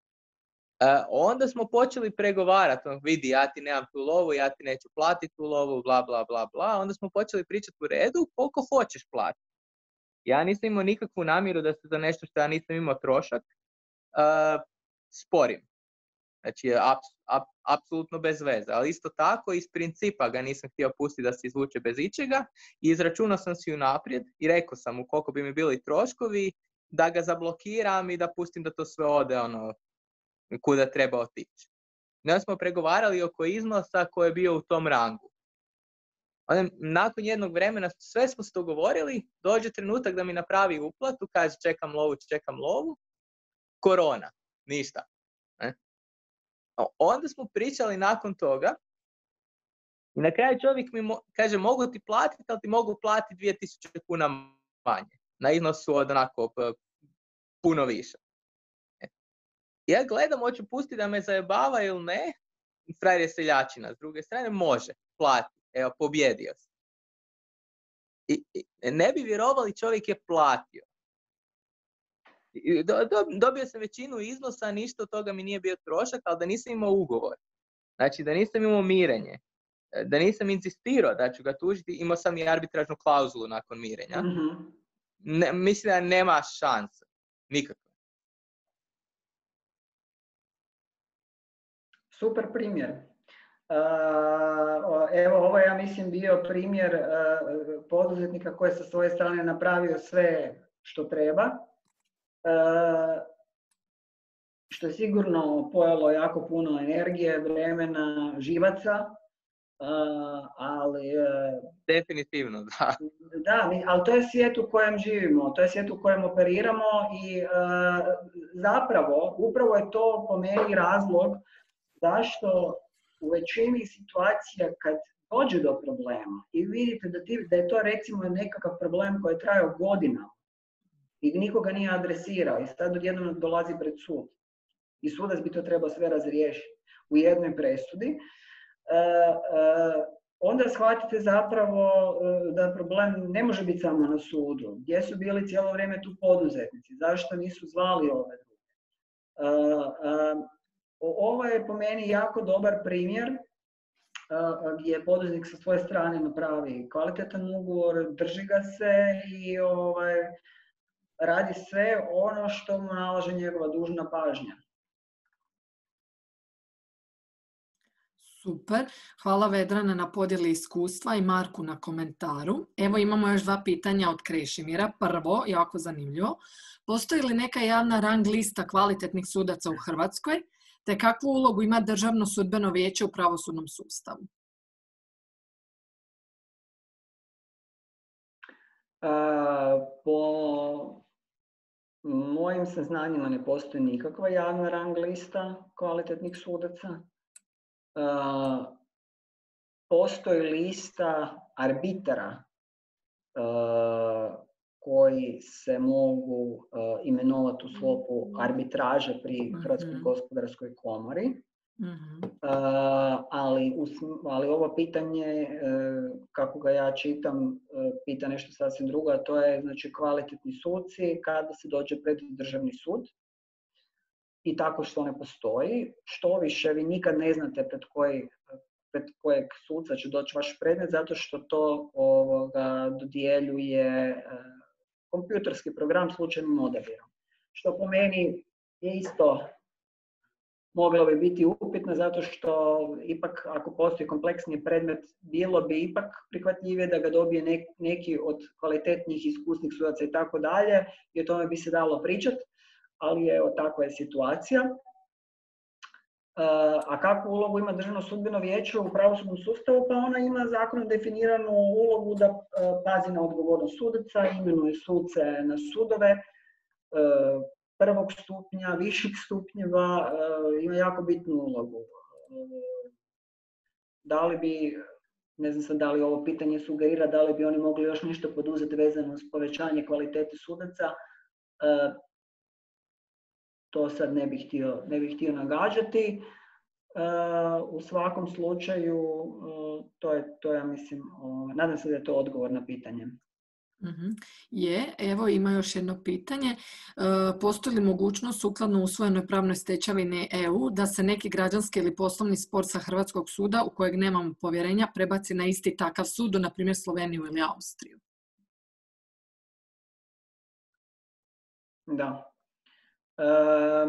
onda smo počeli pregovarati, vidi, ja ti nemam tu lovu, ja ti neću platiti tu lovu, bla, bla, bla, bla. Onda smo počeli pričati u redu koliko hoćeš platiti. Ja nisam imao nikakvu namjeru da se za nešto što ja nisam imao trošak uh, sporim. Znači, aps, ap, apsolutno bez veze. Ali isto tako, iz principa ga nisam htio pustiti da se izvuče bez ičega i izračunao sam si unaprijed i rekao sam mu koliko bi mi bili troškovi, da ga zablokiram i da pustim da to sve ode ono, kuda treba otići. Onda smo pregovarali oko iznosa koji je bio u tom rangu. Onda, nakon jednog vremena sve smo se dogovorili, dođe trenutak da mi napravi uplatu, kaže čekam lovu, čekam lovu, korona, ništa. Ne? Onda smo pričali nakon toga i na kraju čovjek mi mo- kaže mogu ti platiti, ali ti mogu platiti dvije tisuće kuna manje. Na iznosu od onako puno više. Ja gledam, hoću pustiti da me zajebava ili ne, frajer je seljačina, s druge strane može, plati, evo, pobjedio se. I, i ne bi vjerovali, čovjek je platio. I, do, do, dobio sam većinu iznosa, ništa od toga mi nije bio trošak, ali da nisam imao ugovor. Znači, da nisam imao mirenje, da nisam insistirao da ću ga tužiti, imao sam i arbitražnu klauzulu nakon mirenja. Mm-hmm. Ne, mislim da nema šanse, nikako. Super primjer. Uh, evo, ovo je, ja mislim, bio primjer uh, poduzetnika koji je sa svoje strane napravio sve što treba, uh, što je sigurno pojelo jako puno energije, vremena, živaca, uh, ali... Uh, Definitivno, da. Da, ali to je svijet u kojem živimo, to je svijet u kojem operiramo i uh, zapravo, upravo je to po meni razlog zašto u većini situacija kad dođe do problema i vidite da, ti, da je to recimo nekakav problem koji je trajao godinama i nikoga nije adresirao i sad odjednom dolazi pred sud i sudac bi to trebao sve razriješiti u jednoj presudi, uh, uh, onda shvatite zapravo uh, da problem ne može biti samo na sudu. Gdje su bili cijelo vrijeme tu poduzetnici? Zašto nisu zvali ove druge? Uh, uh, Ovo je po meni jako dobar primjer uh, gdje poduzetnik sa svoje strane napravi kvalitetan ugovor, drži ga se i ovaj, radi sve ono što mu nalaže njegova dužna pažnja. Super. Hvala Vedrana na podjeli iskustva i Marku na komentaru. Evo imamo još dva pitanja od Krešimira. Prvo, jako zanimljivo. Postoji li neka javna rang lista kvalitetnih sudaca u Hrvatskoj? Te kakvu ulogu ima Državno sudbeno vijeće u pravosudnom sustavu? A, po mojim saznanjima ne postoji nikakva javna rang lista kvalitetnih sudaca. A, postoji lista arbitara a, koji se mogu uh, imenovati u sklopu arbitraže pri Hrvatskoj gospodarskoj komori. Uh-huh. Uh, ali, ali ovo pitanje, uh, kako ga ja čitam, uh, pita nešto sasvim drugo, a to je znači, kvalitetni suci kada se dođe pred državni sud. I tako što ne postoji. Što više, vi nikad ne znate pred, koji, pred kojeg suca će doći vaš predmet, zato što to ovoga, dodjeljuje uh, kompjuterski program slučajnim odabirom. Što po meni je isto moglo bi biti upitno, zato što ipak ako postoji kompleksni predmet, bilo bi ipak prihvatljivije da ga dobije neki od kvalitetnih iskusnih sudaca i tako dalje, i o tome bi se dalo pričati, ali evo takva je situacija. A kakvu ulogu ima Državno sudbeno vijeće u pravosudnom sustavu? Pa ona ima zakonom definiranu ulogu da pazi na odgovornost sudaca, imenuje suce na sudove prvog stupnja, viših stupnjeva, ima jako bitnu ulogu. Da li bi, ne znam sad da li ovo pitanje sugerira, da li bi oni mogli još nešto poduzeti vezano uz povećanje kvalitete sudaca, to sad ne bih htio, ne bih htio nagađati. Uh, u svakom slučaju, uh, to je, to ja mislim, uh, nadam se da je to odgovor na pitanje. Mhm. Je, evo ima još jedno pitanje. E, postoji li mogućnost sukladno usvojenoj pravnoj stečevini E U da se neki građanski ili poslovni spor sa Hrvatskog suda u kojeg nemamo povjerenja prebaci na isti takav sud, na primjer Sloveniju ili Austriju? Da. E,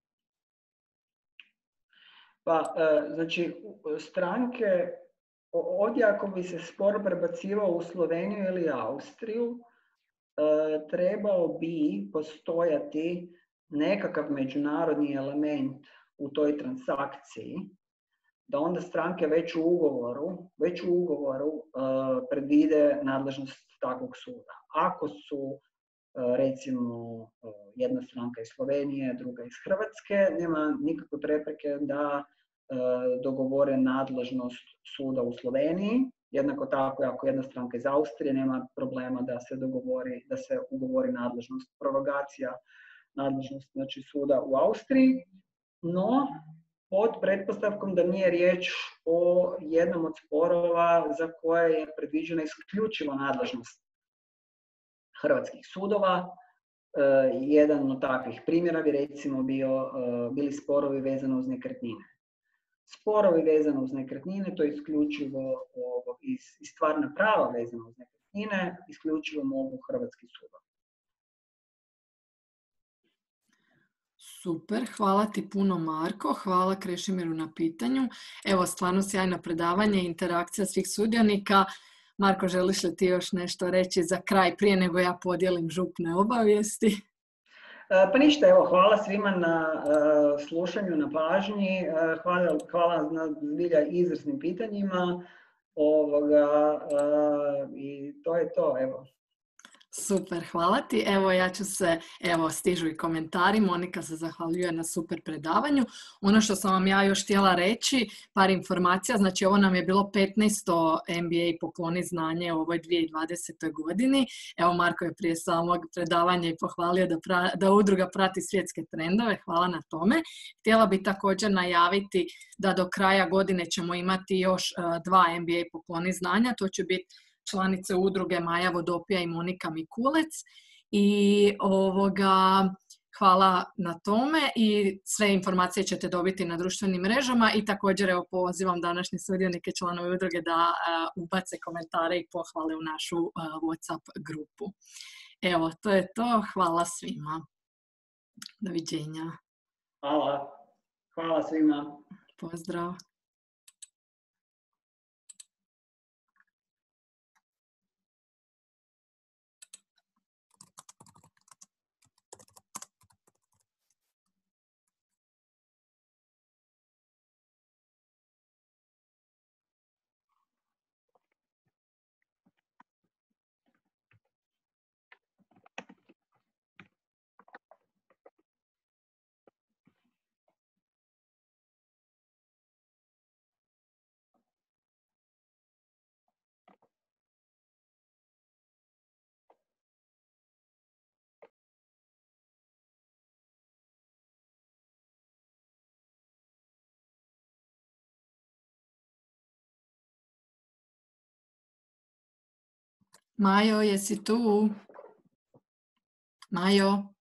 pa, e, znači, stranke, ovdje ako bi se spor prebacivao u Sloveniju ili Austriju, e, trebao bi postojati nekakav međunarodni element u toj transakciji, da onda stranke već u ugovoru, već u ugovoru uh, predvide nadležnost takvog suda. Ako su uh, recimo uh, jedna stranka iz Slovenije, druga iz Hrvatske, nema nikakve prepreke da uh, dogovore nadležnost suda u Sloveniji. Jednako tako, ako jedna stranka iz Austrije, nema problema da se dogovori, da se ugovori nadležnost, prorogacija nadležnost, znači suda u Austriji, no pod pretpostavkom da nije riječ o jednom od sporova za koje je predviđena isključivo nadležnost hrvatskih sudova. E, jedan od takvih primjera bi recimo bio, e, bili sporovi vezano uz nekretnine. Sporovi vezano uz nekretnine, to je isključivo o, iz, iz stvarna prava vezano uz nekretnine, isključivo mogu hrvatski sudovi. Super, hvala ti puno Marko, hvala Krešimiru na pitanju. Evo, stvarno sjajno predavanje, interakcija svih sudionika. Marko, želiš li ti još nešto reći za kraj prije nego ja podijelim župne obavijesti? Pa ništa, evo, hvala svima na uh, slušanju, na pažnji, uh, hvala, hvala na zbilja izvrsnim pitanjima, ovoga, uh, i to je to, evo. Super, hvala ti. Evo, ja ću se, evo, stižu i komentari. Monika se zahvaljuje na super predavanju. Ono što sam vam ja još htjela reći, par informacija, znači ovo nam je bilo petnaesto M B A pokloni znanje u ovoj dvije tisuće dvadesetoj godini. Evo, Marko je prije samog predavanja i pohvalio da, pra, da udruga prati svjetske trendove. Hvala na tome. Htjela bi također najaviti da do kraja godine ćemo imati još uh, dva M B A pokloni znanja. To će biti članice udruge Maja Vodopija i Monika Mikulec i ovoga, hvala na tome i sve informacije ćete dobiti na društvenim mrežama i također evo pozivam današnje sudionike članove udruge da uh, ubace komentare i pohvale u našu uh, WhatsApp grupu. Evo, to je to. Hvala svima. Doviđenja. Hvala. Hvala svima. Pozdrav. Majo, jesi tu? Majo?